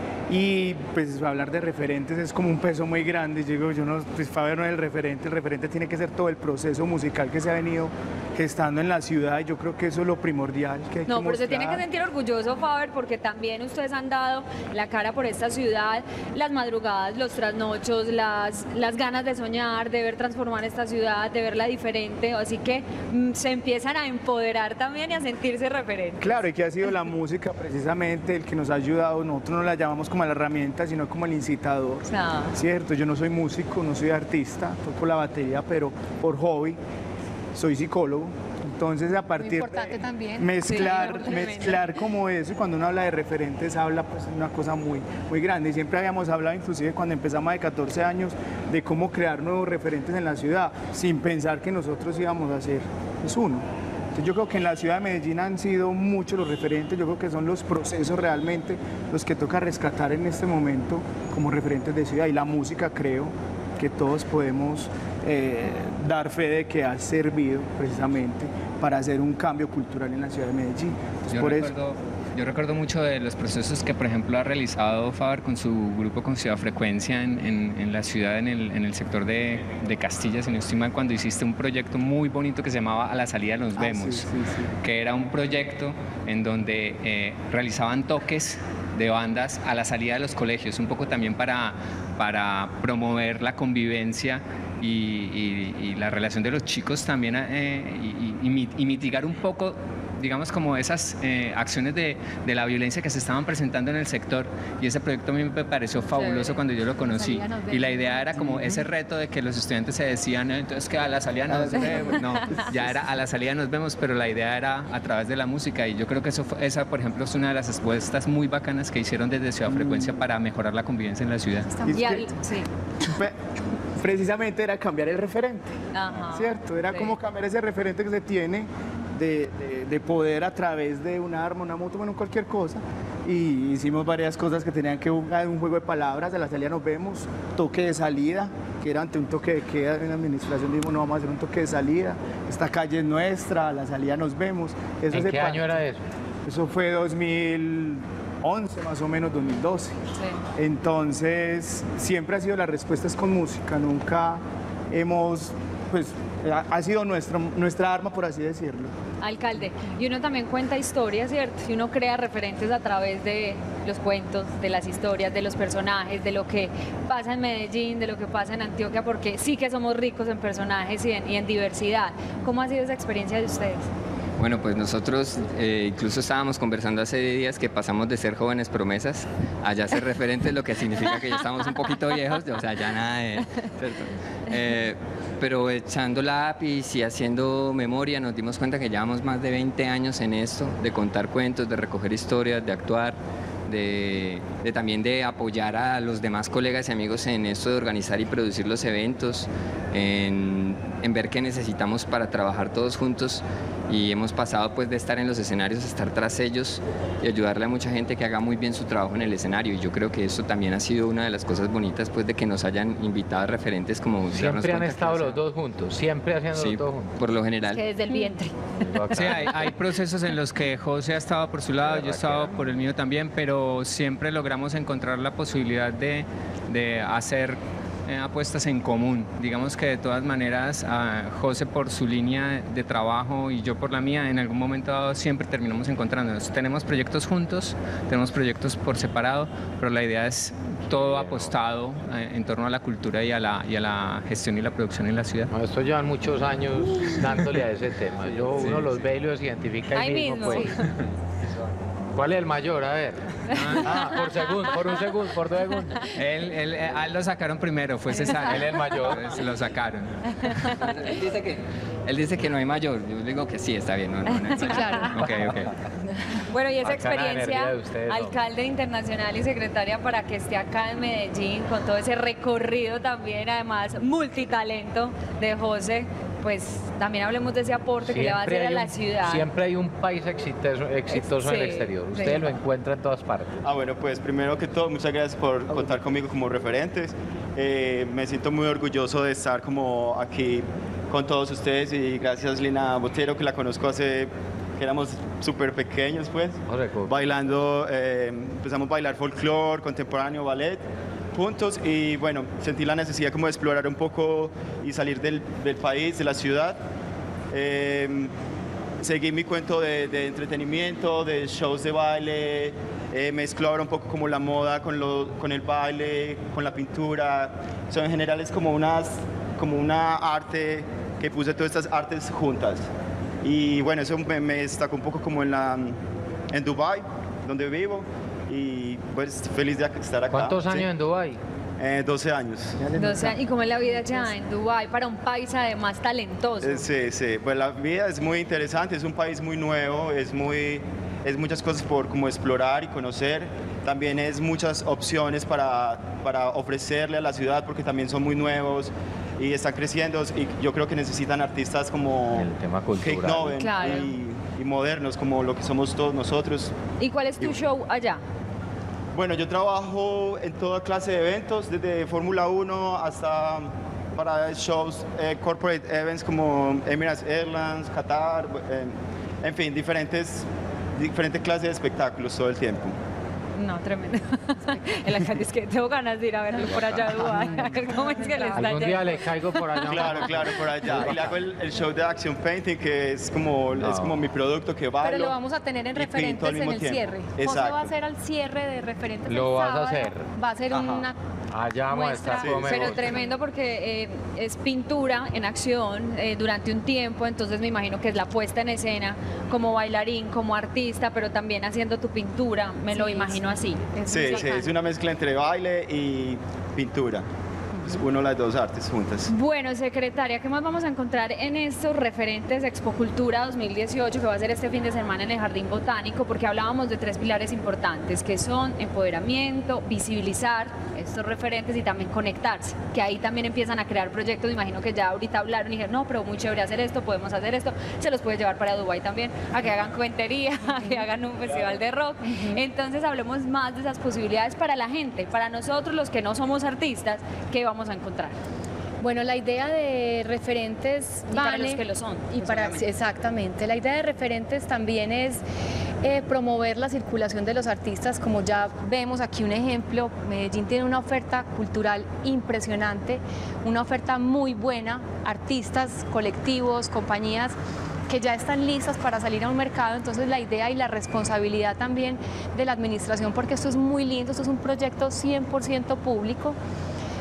y pues hablar de referentes es como un peso muy grande. Yo digo, yo no, pues Faber no es el referente, el referente tiene que ser todo el proceso musical que se ha venido gestando en la ciudad y yo creo que eso es lo primordial que hay
No,
que
pero se tiene que
mostrar.
sentir orgulloso, Faber, porque también ustedes han dado la cara por esta ciudad, las madrugadas, los trasnochos, las, las ganas de soñar, de ver transformar esta ciudad, de verla diferente, así que mm, se empiezan a empoderar también y a sentirse referentes.
Claro, y que ha sido la música precisamente el que nos ha ayudado, nosotros no la llamamos como la herramienta, sino como el incitador.
Ah.
Cierto, yo no soy músico, no soy artista, toco la batería, pero por hobby soy psicólogo. Entonces a partir
importante
de
también.
mezclar,
Sí, tremendo.
mezclar como eso, y cuando uno habla de referentes habla pues de una cosa muy, muy grande. Y siempre habíamos hablado, inclusive cuando empezamos de catorce años, de cómo crear nuevos referentes en la ciudad, sin pensar que nosotros íbamos a ser pues, uno. Entonces yo creo que en la ciudad de Medellín han sido muchos los referentes, yo creo que son los procesos realmente los que toca rescatar en este momento como referentes de ciudad. Y la música creo que todos podemos eh, dar fe de que ha servido precisamente para hacer un cambio cultural en la ciudad de Medellín. Entonces,
Yo
por eso,
recuerdo, yo recuerdo mucho de los procesos que, por ejemplo, ha realizado Faber con su grupo con Ciudad Frecuencia en, en- en la ciudad, en el, en el sector de, de Castilla, si no estoy mal, cuando hiciste un proyecto muy bonito que se llamaba A la salida nos
Ah,
vemos,
sí, sí, sí.
que era un proyecto en donde eh, realizaban toques de bandas a la salida de los colegios, un poco también para, para promover la convivencia y, y- y la relación de los chicos también eh, y, y- y mi- y mitigar un poco, digamos, como esas eh, acciones de, de la violencia que se estaban presentando en el sector, y ese proyecto a mí me pareció fabuloso
Chévere.
cuando yo lo conocí,
salida nos
y la
vemos.
idea era como ese reto de que los estudiantes se decían, "Eh, entonces que a la salida nos vemos", no, ya era a la salida nos vemos, pero la idea era a través de la música, y yo creo que eso fue- esa, por ejemplo, es una de las expuestas muy bacanas que hicieron desde Ciudad Frecuencia para mejorar la convivencia en la ciudad.
y
Y
es
al-
que
sí.
pre- precisamente era cambiar el referente.
Ajá.
¿Cierto? Era
Sí.
como cambiar ese referente que se tiene de, de- de poder a través de un arma, una moto, bueno, cualquier cosa. Y hicimos varias cosas que tenían que jugar un juego de palabras, a la salida nos vemos, toque de salida, que era ante un toque de queda en la administración, dijimos, no, vamos a hacer un toque de salida, esta calle es nuestra, a la salida nos vemos. Eso
¿En
se
qué
pa-
año era eso?
Eso fue dos mil once, más o menos, dos mil doce.
Sí.
Entonces, siempre ha sido la respuesta es con música, nunca hemos, pues, ha, ha sido nuestra, nuestra arma, por así decirlo.
Alcalde, y uno también cuenta historias, ¿cierto? Y uno crea referentes a través de los cuentos, de las historias, de los personajes, de lo que pasa en Medellín, de lo que pasa en Antioquia, porque sí que somos ricos en personajes y en, y en diversidad. ¿Cómo ha sido esa experiencia de ustedes?
Bueno, pues nosotros eh, incluso estábamos conversando hace días que pasamos de ser jóvenes promesas a ya ser referentes, lo que significa que ya estamos un poquito viejos, o sea, ya nada de... ¿cierto? Eh, pero echando lápiz y haciendo memoria nos dimos cuenta que llevamos más de veinte años en esto, de contar cuentos, de recoger historias, de actuar, de, de también de apoyar a los demás colegas y amigos en esto de organizar y producir los eventos, en, en ver qué necesitamos para trabajar todos juntos, y hemos pasado pues de estar en los escenarios a estar tras ellos y ayudarle a mucha gente que haga muy bien su trabajo en el escenario, y yo creo que eso también ha sido una de las cosas bonitas pues de que nos hayan invitado a referentes como...
Siempre han estado los dos juntos, siempre haciendo
sí,
los dos juntos.
Por lo general.
Que desde el vientre.
Sí, hay, hay procesos en los que José ha estado por su lado, yo he estado por el mío también, pero siempre logramos encontrar la posibilidad de, de hacer eh, apuestas en común. Digamos que de todas maneras, uh, José por su línea de trabajo y yo por la mía, en algún momento dado siempre terminamos encontrándonos. Tenemos proyectos juntos, tenemos proyectos por separado, pero la idea es todo apostado eh, en torno a la cultura y a la, y a la gestión y la producción en la ciudad.
No, esto llevan muchos años dándole a ese tema. Yo, sí, uno los ve y los identifica ahí mismo. mismo. Pues. ¿Cuál es el mayor? A ver. Ah, por segundo, por un segundo, por dos segundos.
Él, él, a él lo sacaron primero, fue César.
Él es el mayor.
Se lo sacaron.
Él dice que, él dice que no hay mayor. Yo digo que sí, está bien. No, no, no,
sí, claro.
Okay, okay.
Bueno, y esa
Bacana
experiencia,
de ustedes,
alcalde internacional y secretaria, para que esté acá en Medellín, con todo ese recorrido también, además, multitalento de José, pues también hablemos de ese aporte siempre que le va a hacer a la
un,
ciudad.
Siempre hay un país exitoso, exitoso
sí,
en el exterior. Usted sí. lo encuentra en todas partes.
Ah, bueno, pues primero que todo, muchas gracias por contar conmigo como referentes. Eh, me siento muy orgulloso de estar como aquí con todos ustedes, y gracias Lina Botero, que la conozco hace que éramos súper pequeños, pues, bailando, eh, empezamos a bailar folclore, contemporáneo, ballet juntos, y bueno, sentí la necesidad como de explorar un poco y salir del, del país, de la ciudad. Eh, seguí mi cuento de, de entretenimiento, de shows de baile, eh, mezclo ahora un poco como la moda con, lo, con el baile, con la pintura. O sea, en general es como, unas, como una arte que puse todas estas artes juntas. Y bueno, eso me, me destacó un poco como en, la, en Dubái, donde vivo. Y pues feliz de estar acá.
¿Cuántos años
sí.
en Dubái?
Eh, doce años.
doce años. ¿Y cómo es la vida allá en Dubái para un país además talentoso?
Eh, sí, sí. Pues la vida es muy interesante, es un país muy nuevo, es, muy, es muchas cosas por como explorar y conocer. También es muchas opciones para, para ofrecerle a la ciudad, porque también son muy nuevos y están creciendo, y yo creo que necesitan artistas como
el tema cultural,
que innoven,
claro.
y, y modernos como lo que somos todos nosotros.
¿Y cuál es tu y, show allá?
Bueno, yo trabajo en toda clase de eventos, desde Fórmula uno hasta para shows, eh, corporate events como Emirates Airlines, Qatar, eh, en fin, diferentes, diferentes clases de espectáculos todo el tiempo.
No, tremendo. El alcalde es que tengo ganas de ir a verlo por allá a Dubái, a ver cómo es que le está
Algún día le caigo por allá.
Claro, claro, por allá. Y le hago el, el show de Action Painting, que es como, no. es como mi producto que bailo.
Pero lo vamos a tener en referentes en el tiempo. Cierre.
Exacto.
José va a hacer al cierre de referentes.
Lo vas
sábado.
a hacer.
Va a ser
Ajá.
una
Allá vamos a estar.
Sí,
pero tremendo, porque eh, es pintura en acción eh, durante un tiempo, entonces me imagino que es la puesta en escena como bailarín, como artista, pero también haciendo tu pintura, me sí, lo imagino así.
Sí, sí, es una mezcla entre baile y pintura. Es una de las dos artes juntas.
Bueno, secretaria, ¿qué más vamos a encontrar en estos referentes de Expocultura dos mil dieciocho, que va a ser este fin de semana en el Jardín Botánico? Porque hablábamos de tres pilares importantes, que son empoderamiento, visibilizar estos referentes y también conectarse, que ahí también empiezan a crear proyectos. Me imagino que ya ahorita hablaron y dijeron, no, pero muy chévere hacer esto, podemos hacer esto, se los puede llevar para Dubái también, a que hagan cuentería, a que hagan un festival de rock. Entonces hablemos más de esas posibilidades para la gente, para nosotros los que no somos artistas, que vamos a encontrar.
Bueno, la idea de referentes
y
vale,
para los que lo son.
Y para, exactamente, la idea de referentes también es eh, promover la circulación de los artistas, como ya vemos aquí un ejemplo. Medellín tiene una oferta cultural impresionante, una oferta muy buena, artistas, colectivos, compañías que ya están listas para salir a un mercado. Entonces la idea y la responsabilidad también de la administración, porque esto es muy lindo, esto es un proyecto cien por ciento público,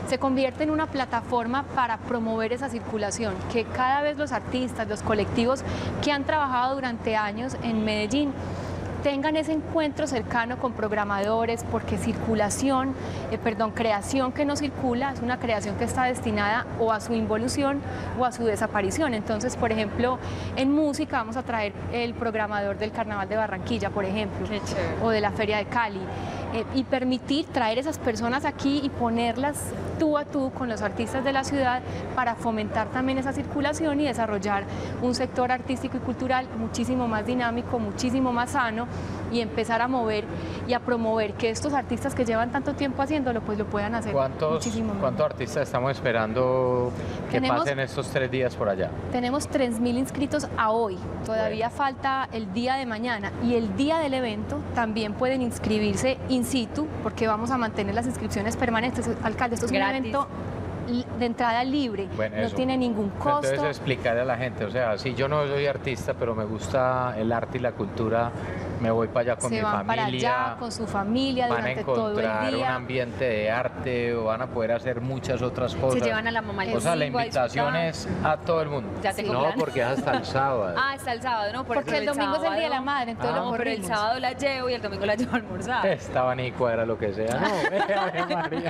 se convierte en una plataforma para promover esa circulación, que cada vez los artistas, los colectivos que han trabajado durante años en Medellín tengan ese encuentro cercano con programadores, porque circulación, eh, perdón, creación que no circula es una creación que está destinada o a su involución o a su desaparición. Entonces, por ejemplo, en música vamos a traer el programador del Carnaval de Barranquilla, por ejemplo, o de la Feria de Cali, eh, y permitir traer esas personas aquí y ponerlas tú a tú con los artistas de la ciudad para fomentar también esa circulación y desarrollar un sector artístico y cultural muchísimo más dinámico, muchísimo más sano, y empezar a mover y a promover que estos artistas que llevan tanto tiempo haciéndolo, pues lo puedan hacer muchísimo más.
¿Cuántos artistas estamos esperando que
Tenemos,
pasen estos tres días por allá?
Tenemos tres mil inscritos a hoy, todavía bueno. falta el día de mañana, y el día del evento también pueden inscribirse in situ, porque vamos a mantener las inscripciones permanentes. Alcalde, esto es Gratis. un evento de entrada libre, bueno, no eso. tiene ningún costo.
Entonces explicarle a la gente, o sea, si yo no soy artista, pero me gusta el arte y la cultura, me voy para allá con
Se
mi
van
familia.
para allá con su familia durante todo el día.
Van a encontrar un ambiente de arte, o van a poder hacer muchas otras cosas.
Se llevan a la mamá.
O sea, la invitación es a todo el mundo.
Ya tengo
no,
plan.
porque es hasta el sábado.
Ah, hasta el sábado, ¿no? Por
porque el domingo sábado, es el Día de la Madre, entonces ah,
lo corrimos. Pero el sábado la llevo y el domingo la llevo a almorzar.
Estaba ni cuadra lo que sea. No, María.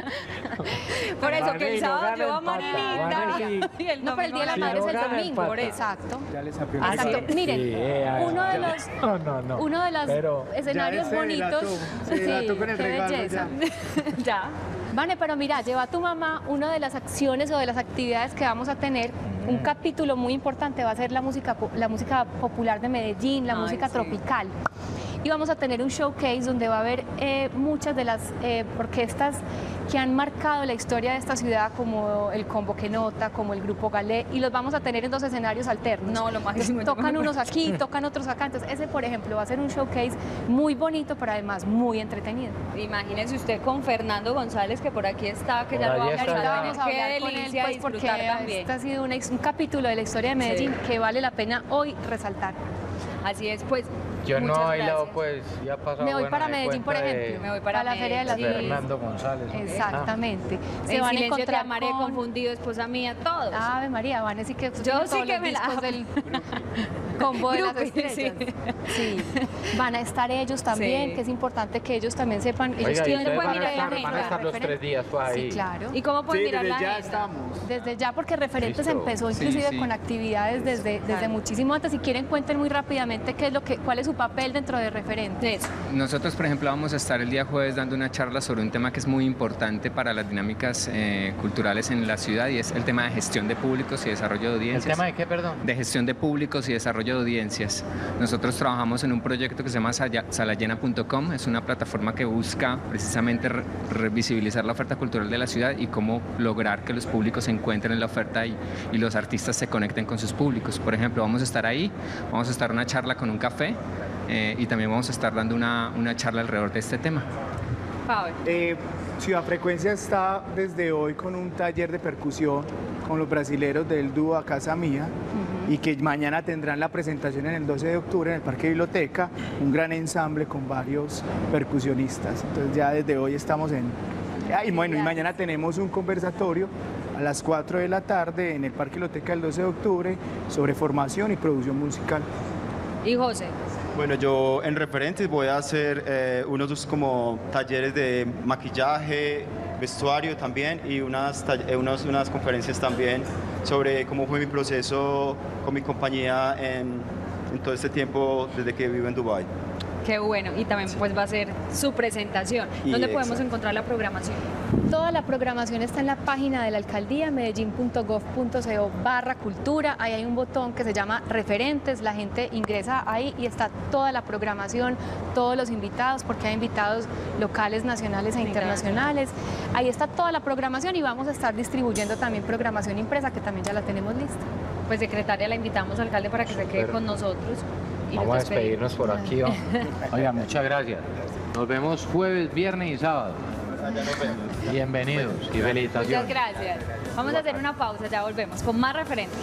Por eso que el sábado llevo a Marilita.
Y el no, pero el Día de la Madre es el domingo. Exacto.
Ya les
Exacto. Miren,
sí, eh,
uno de los,
no, no, no.
uno de los
pero
escenarios bonitos.
Se delató con el
qué
regalo,
belleza.
Ya. ya.
Vane, pero mira, lleva a tu mamá, una de las acciones o de las actividades que vamos a tener, mm. un capítulo muy importante va a ser la música, la música popular de Medellín, la Ay, música sí. tropical. Y vamos a tener un showcase donde va a haber eh, muchas de las eh, orquestas que han marcado la historia de esta ciudad, como el Combo que Nota, como el Grupo Galé, y los vamos a tener en dos escenarios alternos.
No, lo máximo.
Tocan unos aquí, tocan otros acá. Entonces ese, por ejemplo, va a ser un showcase muy bonito, pero además muy entretenido.
Imagínense usted con Fernando González, que por aquí está, que
por
ya lo vamos
a hablar. Vamos a hablar
Qué
con
delicia
él, pues, porque
también.
Este ha sido un, un capítulo de la historia de Medellín sí. que vale la pena hoy resaltar.
Así es, pues.
Yo no he bailado, pues ya ha pasado.
Me voy
bueno,
para Medellín, por ejemplo.
De, me voy para,
para la Feria de las
Fernando González. ¿No?
Exactamente.
Ah. Se en van a encontrar te amaré, con... confundido, esposa mía, todos.
Ave María, van a decir que
yo sí que me la
del combo de las estrellas. Sí. sí. Van a estar ellos también, sí. que es importante que ellos también sepan. Ellos
Oiga,
tienen
van,
pueden
a estar, van a estar los tres días pues, ahí.
Sí, claro.
¿Y cómo pueden
sí,
mirar la
ya
agenda?
Estamos.
Desde ya, porque Referentes
Listo.
empezó inclusive
sí, sí.
con actividades desde, desde claro. muchísimo antes. Si quieren, cuenten muy rápidamente qué es lo que, cuál es su papel dentro de Referentes.
Sí.
Nosotros, por ejemplo, vamos a estar el día jueves dando una charla sobre un tema que es muy importante para las dinámicas eh, culturales en la ciudad, y es el tema de gestión de públicos y desarrollo de audiencias.
¿El tema de qué, perdón?
De gestión de públicos y desarrollo de audiencias. Nosotros trabajamos en un proyecto que se llama salayena punto com, es una plataforma que busca precisamente revisibilizar la oferta cultural de la ciudad y cómo lograr que los públicos se encuentren en la oferta y, y los artistas se conecten con sus públicos. Por ejemplo, vamos a estar ahí, vamos a estar en una charla con un café eh, y también vamos a estar dando una, una charla alrededor de este tema.
Eh, Ciudad Frecuencia está desde hoy con un taller de percusión con los brasileros del dúo A Casa Mía, uh-huh. y que mañana tendrán la presentación en el doce de octubre en el Parque Biblioteca, un gran ensamble con varios percusionistas. Entonces ya desde hoy estamos en... Y bueno, y mañana tenemos un conversatorio a las cuatro de la tarde en el Parque Biblioteca el doce de octubre sobre formación y producción musical.
¿Y José?
Bueno, yo en Referentes voy a hacer eh, unos como talleres de maquillaje, vestuario también, y unas, unas, unas conferencias también sobre cómo fue mi proceso con mi compañía en, en todo este tiempo desde que vivo en Dubái.
Qué bueno, y también pues va a ser su presentación.
Y
¿Dónde
exacto.
podemos encontrar la programación?
Toda la programación está en la página de la alcaldía, medellín punto gov punto co barra cultura. Ahí hay un botón que se llama Referentes, la gente ingresa ahí y está toda la programación, todos los invitados, porque hay invitados locales, nacionales e internacionales. Ahí está toda la programación y vamos a estar distribuyendo también programación impresa, que también ya la tenemos lista.
Pues secretaria, la invitamos, alcalde, para que se quede con nosotros.
Y vamos a despedirnos por aquí. Oiga, muchas gracias. Nos vemos jueves, viernes y sábado. Bienvenidos y felicitaciones.
Muchas gracias. Vamos a hacer una pausa, ya volvemos con más Referentes.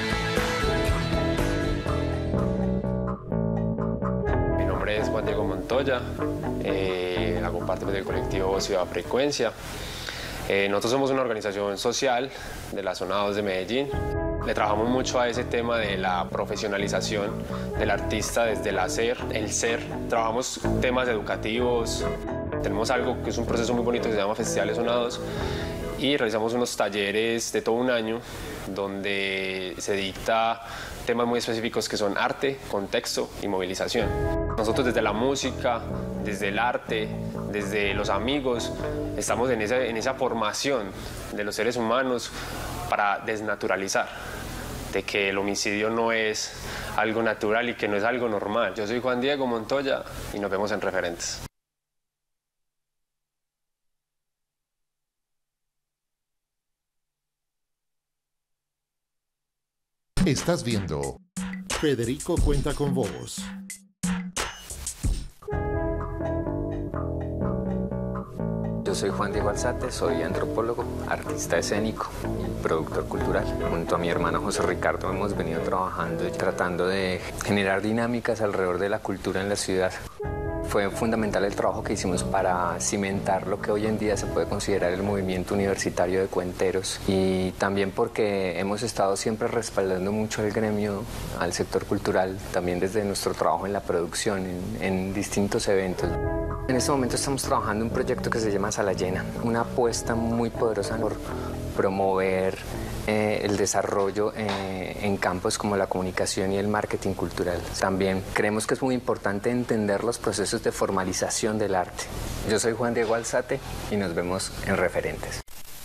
Mi nombre es Juan Diego Montoya. Montoya, eh, hago parte del colectivo Ciudad Frecuencia. Eh, nosotros somos una organización social de la zona dos de Medellín. Le trabajamos mucho a ese tema de la profesionalización del artista desde el hacer, el ser. Trabajamos temas educativos. Tenemos algo que es un proceso muy bonito que se llama Festivales Sonados y realizamos unos talleres de todo un año donde se dicta temas muy específicos que son arte, contexto y movilización. Nosotros desde la música, desde el arte, desde los amigos, estamos en esa, en esa formación de los seres humanos para desnaturalizar, de que el homicidio no es algo natural y que no es algo normal. Yo soy Juan Diego Montoya y nos vemos en Referentes.
Estás viendo Federico Cuenta con Vos.
Yo soy Juan Diego Alzate, soy antropólogo, artista escénico y productor cultural. Junto a mi hermano José Ricardo hemos venido trabajando y tratando de generar dinámicas alrededor de la cultura en la ciudad. Fue fundamental el trabajo que hicimos para cimentar lo que hoy en día se puede considerar el movimiento universitario de cuenteros y también porque hemos estado siempre respaldando mucho al gremio, al sector cultural, también desde nuestro trabajo en la producción, en, en distintos eventos. En este momento estamos trabajando en un proyecto que se llama Sala Llena, una apuesta muy poderosa por promover eh, el desarrollo eh, en campos como la comunicación y el marketing cultural. También creemos que es muy importante entender los procesos de formalización del arte. Yo soy Juan Diego Alzate y nos vemos en Referentes.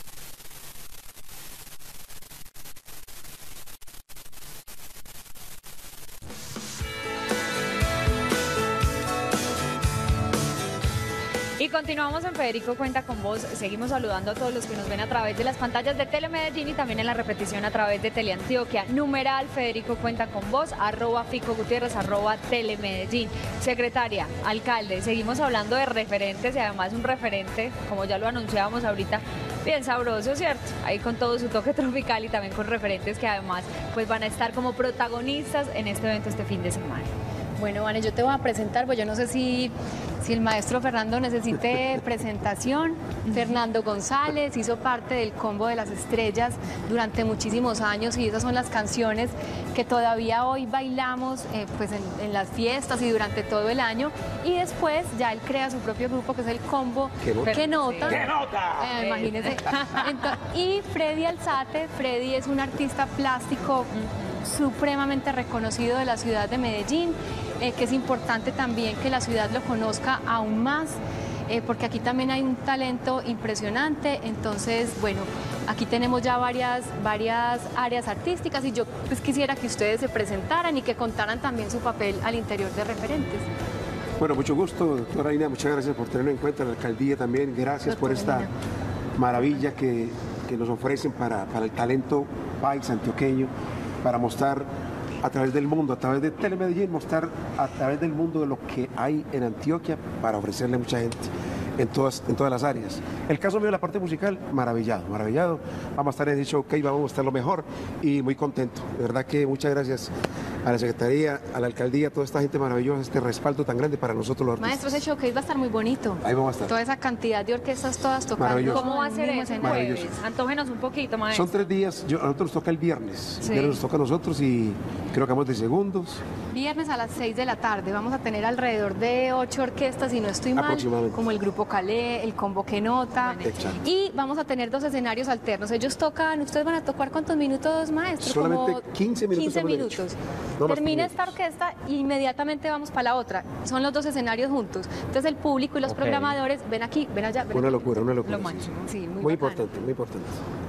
Y continuamos en Federico Cuenta con Vos. Seguimos saludando a todos los que nos ven a través de las pantallas de Telemedellín y también en la repetición a través de Teleantioquia. Numeral Federico Cuenta con Vos, arroba Fico Gutiérrez, arroba Telemedellín. Secretaria, alcalde, seguimos hablando de referentes y además un referente, como ya lo anunciábamos ahorita, bien sabroso, ¿cierto? Ahí con todo su toque tropical y también con referentes que además pues van a estar como protagonistas en este evento este fin de semana.
Bueno, Vane, yo te voy a presentar, pues yo no sé si, si el maestro Fernando necesite presentación. Fernando González hizo parte del Combo de las Estrellas durante muchísimos años y esas son las canciones que todavía hoy bailamos eh, pues en, en las fiestas y durante todo el año. Y después ya él crea su propio grupo que es el Combo ¿Qué, ¿Qué Nota?
¿Qué Nota?
Eh, imagínense. Entonces, y Freddy Alzate, Freddy es un artista plástico supremamente reconocido de la ciudad de Medellín, eh, que es importante también que la ciudad lo conozca aún más, eh, porque aquí también hay un talento impresionante. Entonces, bueno, aquí tenemos ya varias, varias áreas artísticas y yo pues quisiera que ustedes se presentaran y que contaran también su papel al interior de Referentes.
Bueno, mucho gusto, doctora Aina, muchas gracias por tenerlo en cuenta, la alcaldía también, gracias Doctora por esta Aina. maravilla que, que nos ofrecen para, para el talento país antioqueño, para mostrar a través del mundo, a través de Telemedellín, mostrar a través del mundo de lo que hay en Antioquia para ofrecerle a mucha gente en todas, en todas las áreas. El caso mío de la parte musical, maravillado, maravillado. Vamos a estar en el show, ok, vamos a estar lo mejor y muy contento. De verdad que muchas gracias a la Secretaría, a la Alcaldía, a toda esta gente maravillosa, este respaldo tan grande para nosotros los artistas.
Maestro, ese showcase va a estar muy bonito.
Ahí vamos a estar.
Toda esa cantidad de orquestas todas tocando.
¿Cómo va a ser eso? Jueves. Antógenos un poquito, maestro.
Son tres días, yo, a nosotros nos toca el viernes.
Sí.
El viernes nos toca a nosotros y creo que vamos de segundos.
Viernes a las seis de la tarde vamos a tener alrededor de ocho orquestas, si no estoy mal, como el Grupo Calé, el Combo Que Nota, y vamos a tener dos escenarios alternos. Ellos tocan, ustedes van a tocar ¿cuántos minutos, maestro?
Solamente
como
quince minutos.
quince minutos. No Termina esta orquesta e inmediatamente vamos para la otra. Son los dos escenarios juntos. Entonces el público y los okay. programadores ven aquí, ven allá. Ven
una
aquí.
locura, una locura.
Lo sí, sí. Sí, muy
muy importante, muy importante.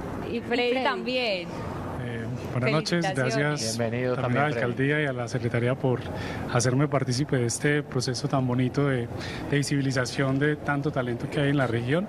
Y Freddy, y Freddy. también.
Eh, buenas noches, gracias
Bienvenido
también a la alcaldía y a la secretaría por hacerme partícipe de este proceso tan bonito de, de visibilización de tanto talento que hay en la región.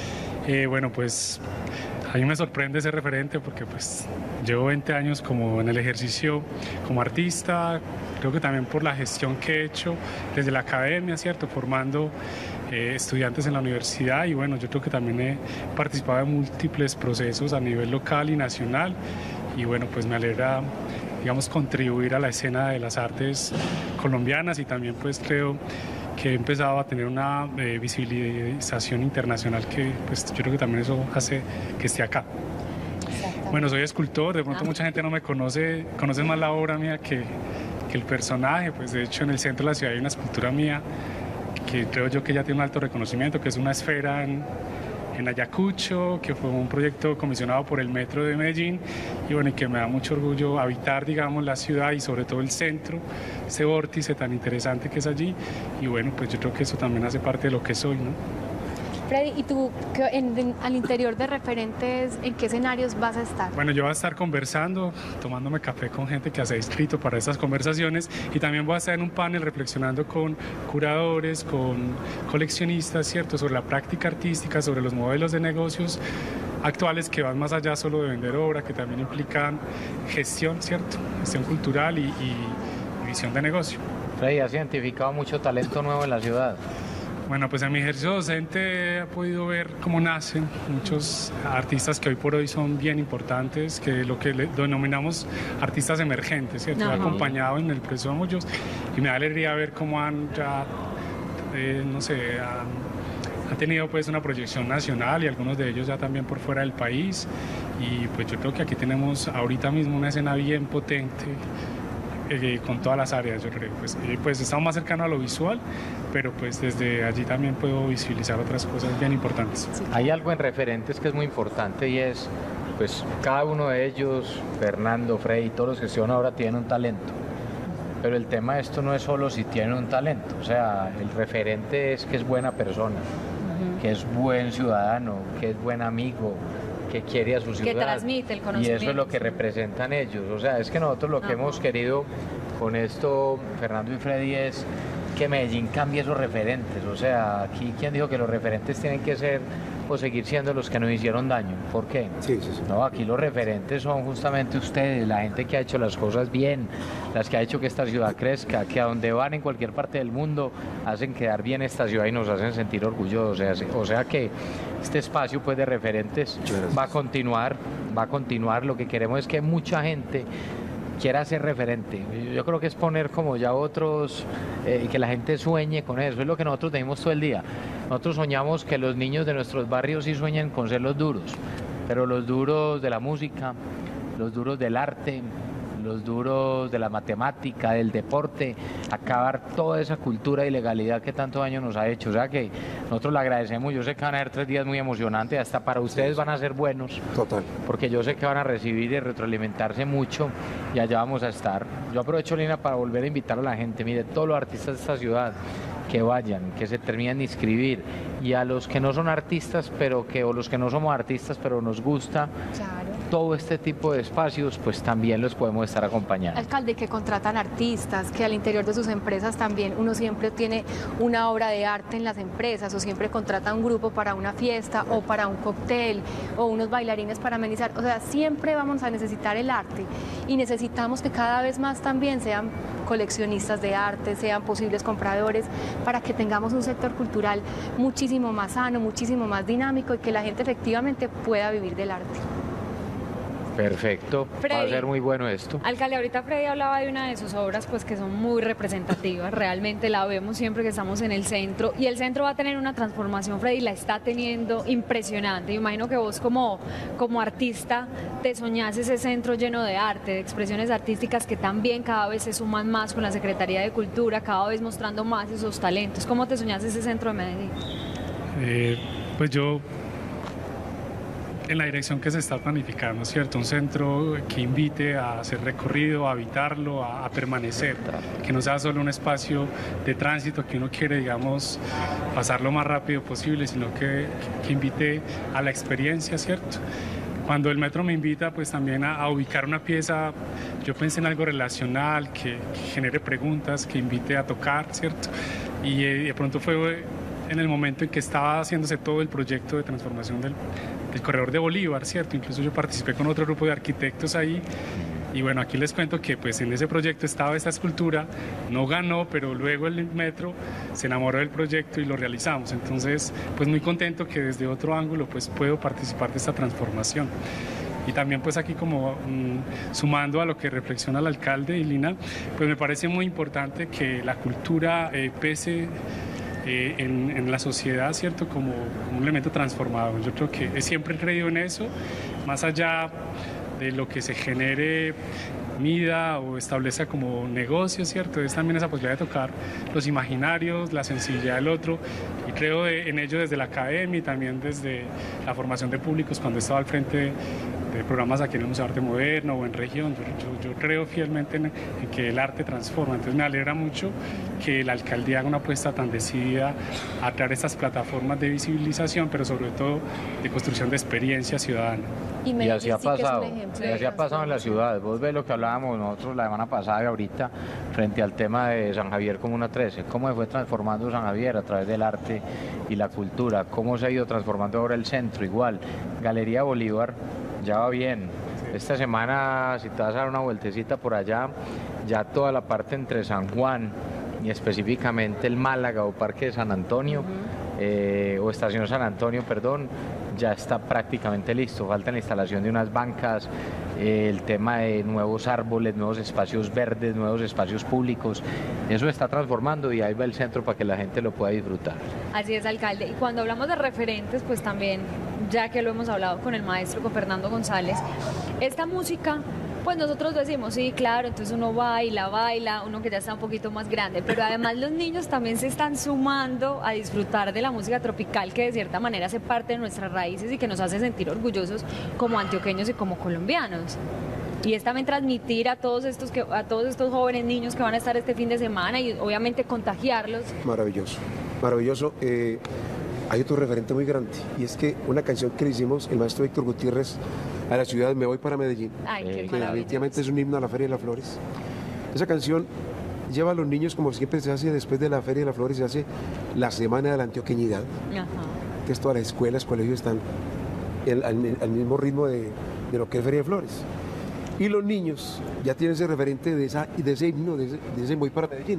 Eh, bueno, pues a mí me sorprende ese referente porque pues llevo veinte años como en el ejercicio como artista, creo que también por la gestión que he hecho desde la academia, ¿cierto? Formando eh, estudiantes en la universidad y bueno, yo creo que también he participado en múltiples procesos a nivel local y nacional y bueno, pues me alegra, digamos, contribuir a la escena de las artes colombianas y también pues creo que he empezado a tener una eh, visibilización internacional que pues yo creo que también eso hace que esté acá. Bueno, soy escultor, de pronto ah. mucha gente no me conoce, conoce más la obra mía que, que el personaje, pues de hecho en el centro de la ciudad hay una escultura mía que creo yo que ya tiene un alto reconocimiento, que es una esfera en, en Ayacucho, que fue un proyecto comisionado por el Metro de Medellín y bueno, y que me da mucho orgullo habitar, digamos, la ciudad y sobre todo el centro, ese vórtice tan interesante que es allí y bueno, pues yo creo que eso también hace parte de lo que soy, ¿no?
Freddy, ¿y tú en, en, al interior de Referentes, en qué escenarios vas a estar?
Bueno, yo voy a estar conversando, tomándome café con gente que se ha inscrito para estas conversaciones y también voy a estar en un panel reflexionando con curadores, con coleccionistas, ¿cierto?, sobre la práctica artística, sobre los modelos de negocios actuales que van más allá solo de vender obra, que también implican gestión, ¿cierto?, gestión cultural y, y, y visión de negocio.
Freddy, ¿has identificado mucho talento nuevo en la ciudad?
Bueno, pues en mi ejercicio docente he podido ver cómo nacen muchos artistas que hoy por hoy son bien importantes, que lo que le denominamos artistas emergentes, ¿cierto? No. He acompañado en el proceso de muchos y me da alegría ver cómo han ya, eh, no sé, han, han tenido pues una proyección nacional y algunos de ellos ya también por fuera del país y pues yo creo que aquí tenemos ahorita mismo una escena bien potente. Eh, con todas las áreas, yo creo, pues, eh, pues estamos más cercanos a lo visual, pero pues desde allí también puedo visibilizar otras cosas bien importantes.
Sí. Hay algo en Referentes que es muy importante y es, pues cada uno de ellos, Fernando, Freddy, todos los que están ahora tienen un talento, pero el tema de esto no es solo si tienen un talento, o sea, el referente es que es buena persona, uh-huh. que es buen ciudadano, que es buen amigo, que quiere a su ciudad.
Que transmite el conocimiento.
Y eso es lo que representan ellos. O sea, es que nosotros lo que Ajá. hemos querido con esto, Fernando y Freddy, es que Medellín cambie esos referentes. O sea, aquí quien dijo que los referentes tienen que ser o seguir siendo los que nos hicieron daño. ¿Por qué?
Sí, sí, sí.
No, aquí los referentes son justamente ustedes, la gente que ha hecho las cosas bien, las que ha hecho que esta ciudad crezca, que a donde van en cualquier parte del mundo hacen quedar bien esta ciudad y nos hacen sentir orgullosos. O sea, o sea que este espacio pues de referentes va a continuar, va a continuar. Lo que queremos es que mucha gente quiera ser referente. Yo creo que es poner como ya otros, eh, que la gente sueñe con eso, es lo que nosotros decimos todo el día. Nosotros soñamos que los niños de nuestros barrios sí sueñen con ser los duros, pero los duros de la música, los duros del arte, los duros de la matemática, del deporte, acabar toda esa cultura y legalidad que tanto daño nos ha hecho. O sea que nosotros le agradecemos, yo sé que van a ser tres días muy emocionantes, hasta para ustedes van a ser buenos.
Total.
Porque yo sé que van a recibir y retroalimentarse mucho y allá vamos a estar. Yo aprovecho, Lina, para volver a invitar a la gente, mire, todos los artistas de esta ciudad, que vayan, que se terminen de inscribir, y a los que no son artistas, pero que, o los que no somos artistas, pero nos gusta claro. todo este tipo de espacios, pues también los podemos estar acompañando.
Alcalde, que contratan artistas, que al interior de sus empresas también uno siempre tiene una obra de arte en las empresas, o siempre contrata un grupo para una fiesta, o para un cóctel, o unos bailarines para amenizar, o sea, siempre vamos a necesitar el arte, y necesitamos que cada vez más también sean coleccionistas de arte, sean posibles compradores, para que tengamos un sector cultural muchísimo más sano, muchísimo más dinámico y que la gente efectivamente pueda vivir del arte.
Perfecto, Freddy, va a ser muy bueno esto.
Alcalde, ahorita Freddy hablaba de una de sus obras pues que son muy representativas, realmente la vemos siempre que estamos en el centro y el centro va a tener una transformación, Freddy, la está teniendo impresionante. Me imagino que vos como, como artista te soñás ese centro lleno de arte, de expresiones artísticas que también cada vez se suman más con la Secretaría de Cultura, cada vez mostrando más esos talentos. ¿Cómo te soñás ese centro de Medellín?
Eh, pues yo... en la dirección que se está planificando, ¿cierto? Un centro que invite a hacer recorrido, a habitarlo, a, a permanecer, que no sea solo un espacio de tránsito que uno quiere, digamos, pasar lo más rápido posible, sino que, que invite a la experiencia, ¿cierto? Cuando el metro me invita pues también a, a ubicar una pieza, yo pensé en algo relacional, que, que genere preguntas, que invite a tocar, ¿cierto? Y eh, de pronto fue en el momento en que estaba haciéndose todo el proyecto de transformación del, del corredor de Bolívar, ¿cierto? Incluso yo participé con otro grupo de arquitectos ahí y bueno, aquí les cuento que pues en ese proyecto estaba esta escultura, no ganó, pero luego el metro se enamoró del proyecto y lo realizamos. Entonces, pues muy contento que desde otro ángulo pues puedo participar de esta transformación. y también pues aquí como mmm, sumando a lo que reflexiona el alcalde y Lina, pues me parece muy importante que la cultura eh, pese eh, en, en la sociedad, ¿cierto? Como, como un elemento transformador. Yo creo que siempre he creído en eso, más allá de lo que se genere, mida o establezca como negocio, ¿cierto? Es también esa posibilidad de tocar los imaginarios, la sensibilidad del otro, y creo de, en ello desde la academia y también desde la formación de públicos cuando estaba al frente de, de programas aquí en el Museo de Arte Moderno o en región. Yo, yo, yo creo fielmente en, en que el arte transforma, entonces me alegra mucho que la alcaldía haga una apuesta tan decidida a crear estas plataformas de visibilización, pero sobre todo de construcción de experiencia ciudadana.
Y, y así ha pasado, y así ha pasado en las ciudades. Vos ves lo que hablábamos nosotros la semana pasada y ahorita frente al tema de San Javier Comuna trece, cómo se fue transformando San Javier a través del arte y la cultura, cómo se ha ido transformando ahora el centro, igual, Galería Bolívar ya va bien. Esta semana, si te vas a dar una vueltecita por allá, ya toda la parte entre San Juan y específicamente el Málaga o Parque de San Antonio, uh-huh. eh, o Estación San Antonio, perdón, ya está prácticamente listo. Falta la instalación de unas bancas, eh, el tema de nuevos árboles, nuevos espacios verdes, nuevos espacios públicos. Eso está transformando y ahí va el centro para que la gente lo pueda disfrutar.
Así es, alcalde. Y cuando hablamos de referentes, pues también, ya que lo hemos hablado con el maestro, con Fernando González, esta música, pues nosotros decimos, sí, claro, entonces uno baila, baila, uno que ya está un poquito más grande, pero además los niños también se están sumando a disfrutar de la música tropical, que de cierta manera hace parte de nuestras raíces y que nos hace sentir orgullosos como antioqueños y como colombianos. Y es también transmitir a todos estos que, a todos estos jóvenes niños que van a estar este fin de semana y obviamente contagiarlos.
Maravilloso, maravilloso. Eh, hay otro referente muy grande y es que una canción que le hicimos el maestro Víctor Gutiérrez a la ciudad Me Voy para Medellín,
Ay, qué
que definitivamente es un himno a la Feria de las Flores. Esa canción lleva a los niños, como siempre se hace después de la Feria de las Flores, se hace la Semana de la Antioqueñidad.
Ajá.
Que todas las escuelas, colegios están el, al, al mismo ritmo de, de lo que es Feria de Flores. Y los niños ya tienen ese referente de, esa, de ese himno, de ese, de ese Voy para Medellín.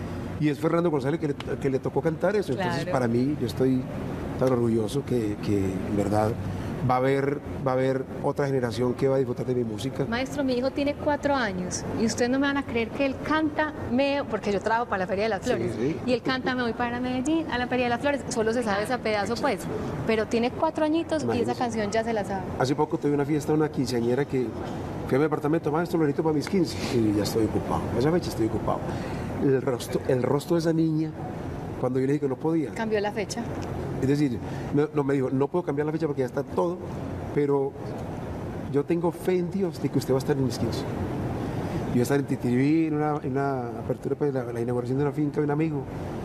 Y es Fernando González que le, que le tocó cantar eso. Claro. Entonces, para mí, yo estoy tan orgulloso que, que en verdad va a haber va a haber otra generación que va a disfrutar de mi música.
Maestro, mi hijo tiene cuatro años y ustedes no me van a creer que él canta, me, porque yo trabajo para la Feria de las Flores, sí, sí. y él canta Me Voy para Medellín, a la Feria de las Flores, solo se sabe ese pedazo pues, pero tiene cuatro añitos. Imagínese. Y esa canción ya se la sabe.
Hace poco tuve una fiesta, una quinceañera que fui a mi apartamento, maestro, lo necesito para mis quince, y ya estoy ocupado, a esa fecha estoy ocupado. El rostro, el rostro de esa niña, cuando yo le dije que no podía.
Cambió la fecha.
Es decir, no, no me dijo, no puedo cambiar la fecha porque ya está todo, pero yo tengo fe en Dios de que usted va a estar en mis quince. Yo voy a estar en Titiribí, en una, en una apertura, pues, la, la inauguración de una finca de un amigo.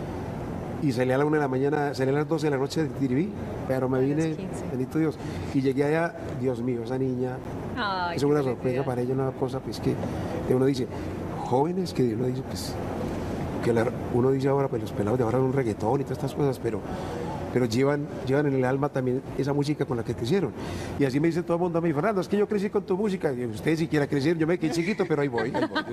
Y salí a la una de la mañana, salí a las doce de la noche de Titiribí, pero me vine, bendito Dios. Y llegué allá, Dios mío, esa niña, Ay, es una sorpresa para ella, una cosa pues que, que uno dice, jóvenes que uno dice, pues, que la, uno dice ahora, pues los pelados de ahora un reggaetón y todas estas cosas, pero... pero llevan, llevan en el alma también esa música con la que crecieron. Y así me dice todo el mundo a mí, Fernando, es que yo crecí con tu música. Y usted si quiera crecer, yo me quedé chiquito, pero ahí voy. Ahí voy.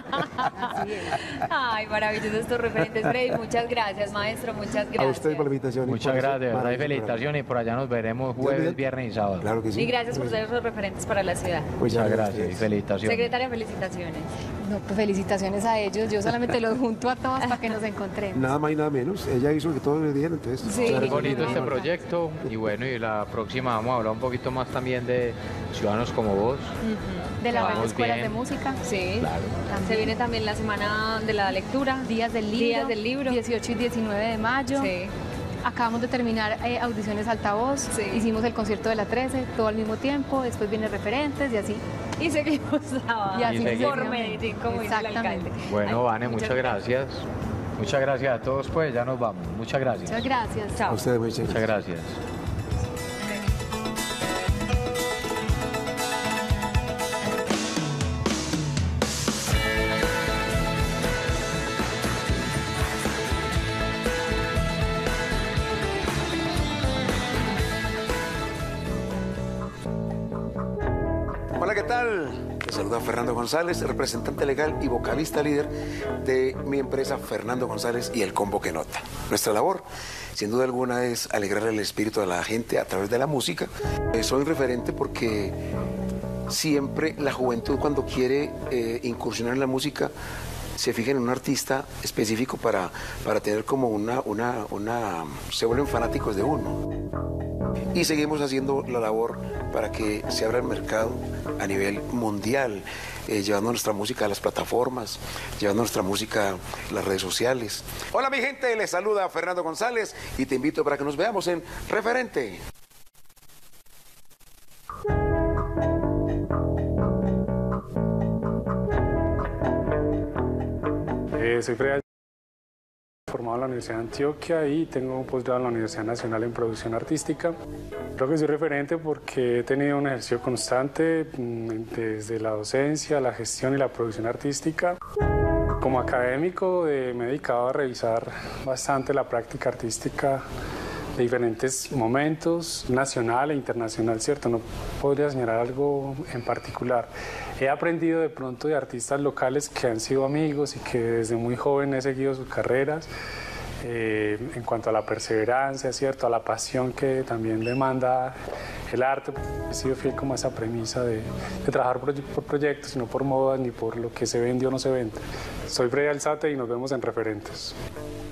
Ay, maravillosos estos referentes, Freddy. Muchas gracias, maestro, muchas gracias.
A ustedes por la invitación.
Muchas gracias, de verdad, y felicitaciones. Y por allá nos veremos jueves, viernes y sábado.
Claro que sí.
Y gracias por ser esos referentes para la ciudad.
Muchas gracias y felicitaciones.
Secretaria, felicitaciones.
No, pues felicitaciones a ellos. Yo solamente los junto a todos para que nos encontremos.
Nada más y nada menos. Ella hizo lo que todos le dijeron, entonces.
Sí. Muy bonito este proyecto. Y bueno, y la próxima vamos a hablar un poquito más también de ciudadanos como vos.
Uh-huh. De las grandes escuelas de música.
Sí. Claro. Se viene también la semana de la lectura.
Días del libro.
Días del libro.
dieciocho y diecinueve de mayo.
Sí.
Acabamos de terminar eh, audiciones altavoz, sí. Hicimos el concierto de la trece, todo al mismo tiempo, después vienen referentes y así.
Y seguimos sábado.
Y así
seguimos.
Por Medellín, como dice el alcalde.
Bueno, Ay, Vane, muchas, muchas gracias. gracias. Muchas gracias a todos, pues ya nos vamos. Muchas gracias.
Muchas gracias.
Chao.
A ustedes, muchas,
muchas gracias.
Hola, ¿qué tal? Les saluda Fernando González, representante legal y vocalista líder de mi empresa Fernando González y el Combo que Nota. Nuestra labor, sin duda alguna, es alegrar el espíritu de la gente a través de la música. Soy un referente porque siempre la juventud cuando quiere eh, incursionar en la música se fija en un artista específico para, para tener como una, una, una... se vuelven fanáticos de uno. Y seguimos haciendo la labor para que se abra el mercado a nivel mundial, eh, llevando nuestra música a las plataformas, llevando nuestra música a las redes sociales. Hola mi gente, les saluda Fernando González y te invito para que nos veamos en Referente.
Eh, soy Freddy, formado en la Universidad de Antioquia y tengo un posgrado en la Universidad Nacional en Producción Artística. Creo que soy referente porque he tenido un ejercicio constante desde la docencia, la gestión y la producción artística. Como académico eh, me he dedicado a revisar bastante la práctica artística de diferentes momentos, nacional e internacional, ¿cierto? No podría señalar algo en particular. He aprendido de pronto de artistas locales que han sido amigos y que desde muy joven he seguido sus carreras, eh, en cuanto a la perseverancia, ¿cierto? A la pasión que también demanda el arte. He sido fiel como a esa premisa de, de trabajar por, por proyectos, no por modas ni por lo que se vende o no se vende. Soy Freddy Alzate y nos vemos en Referentes.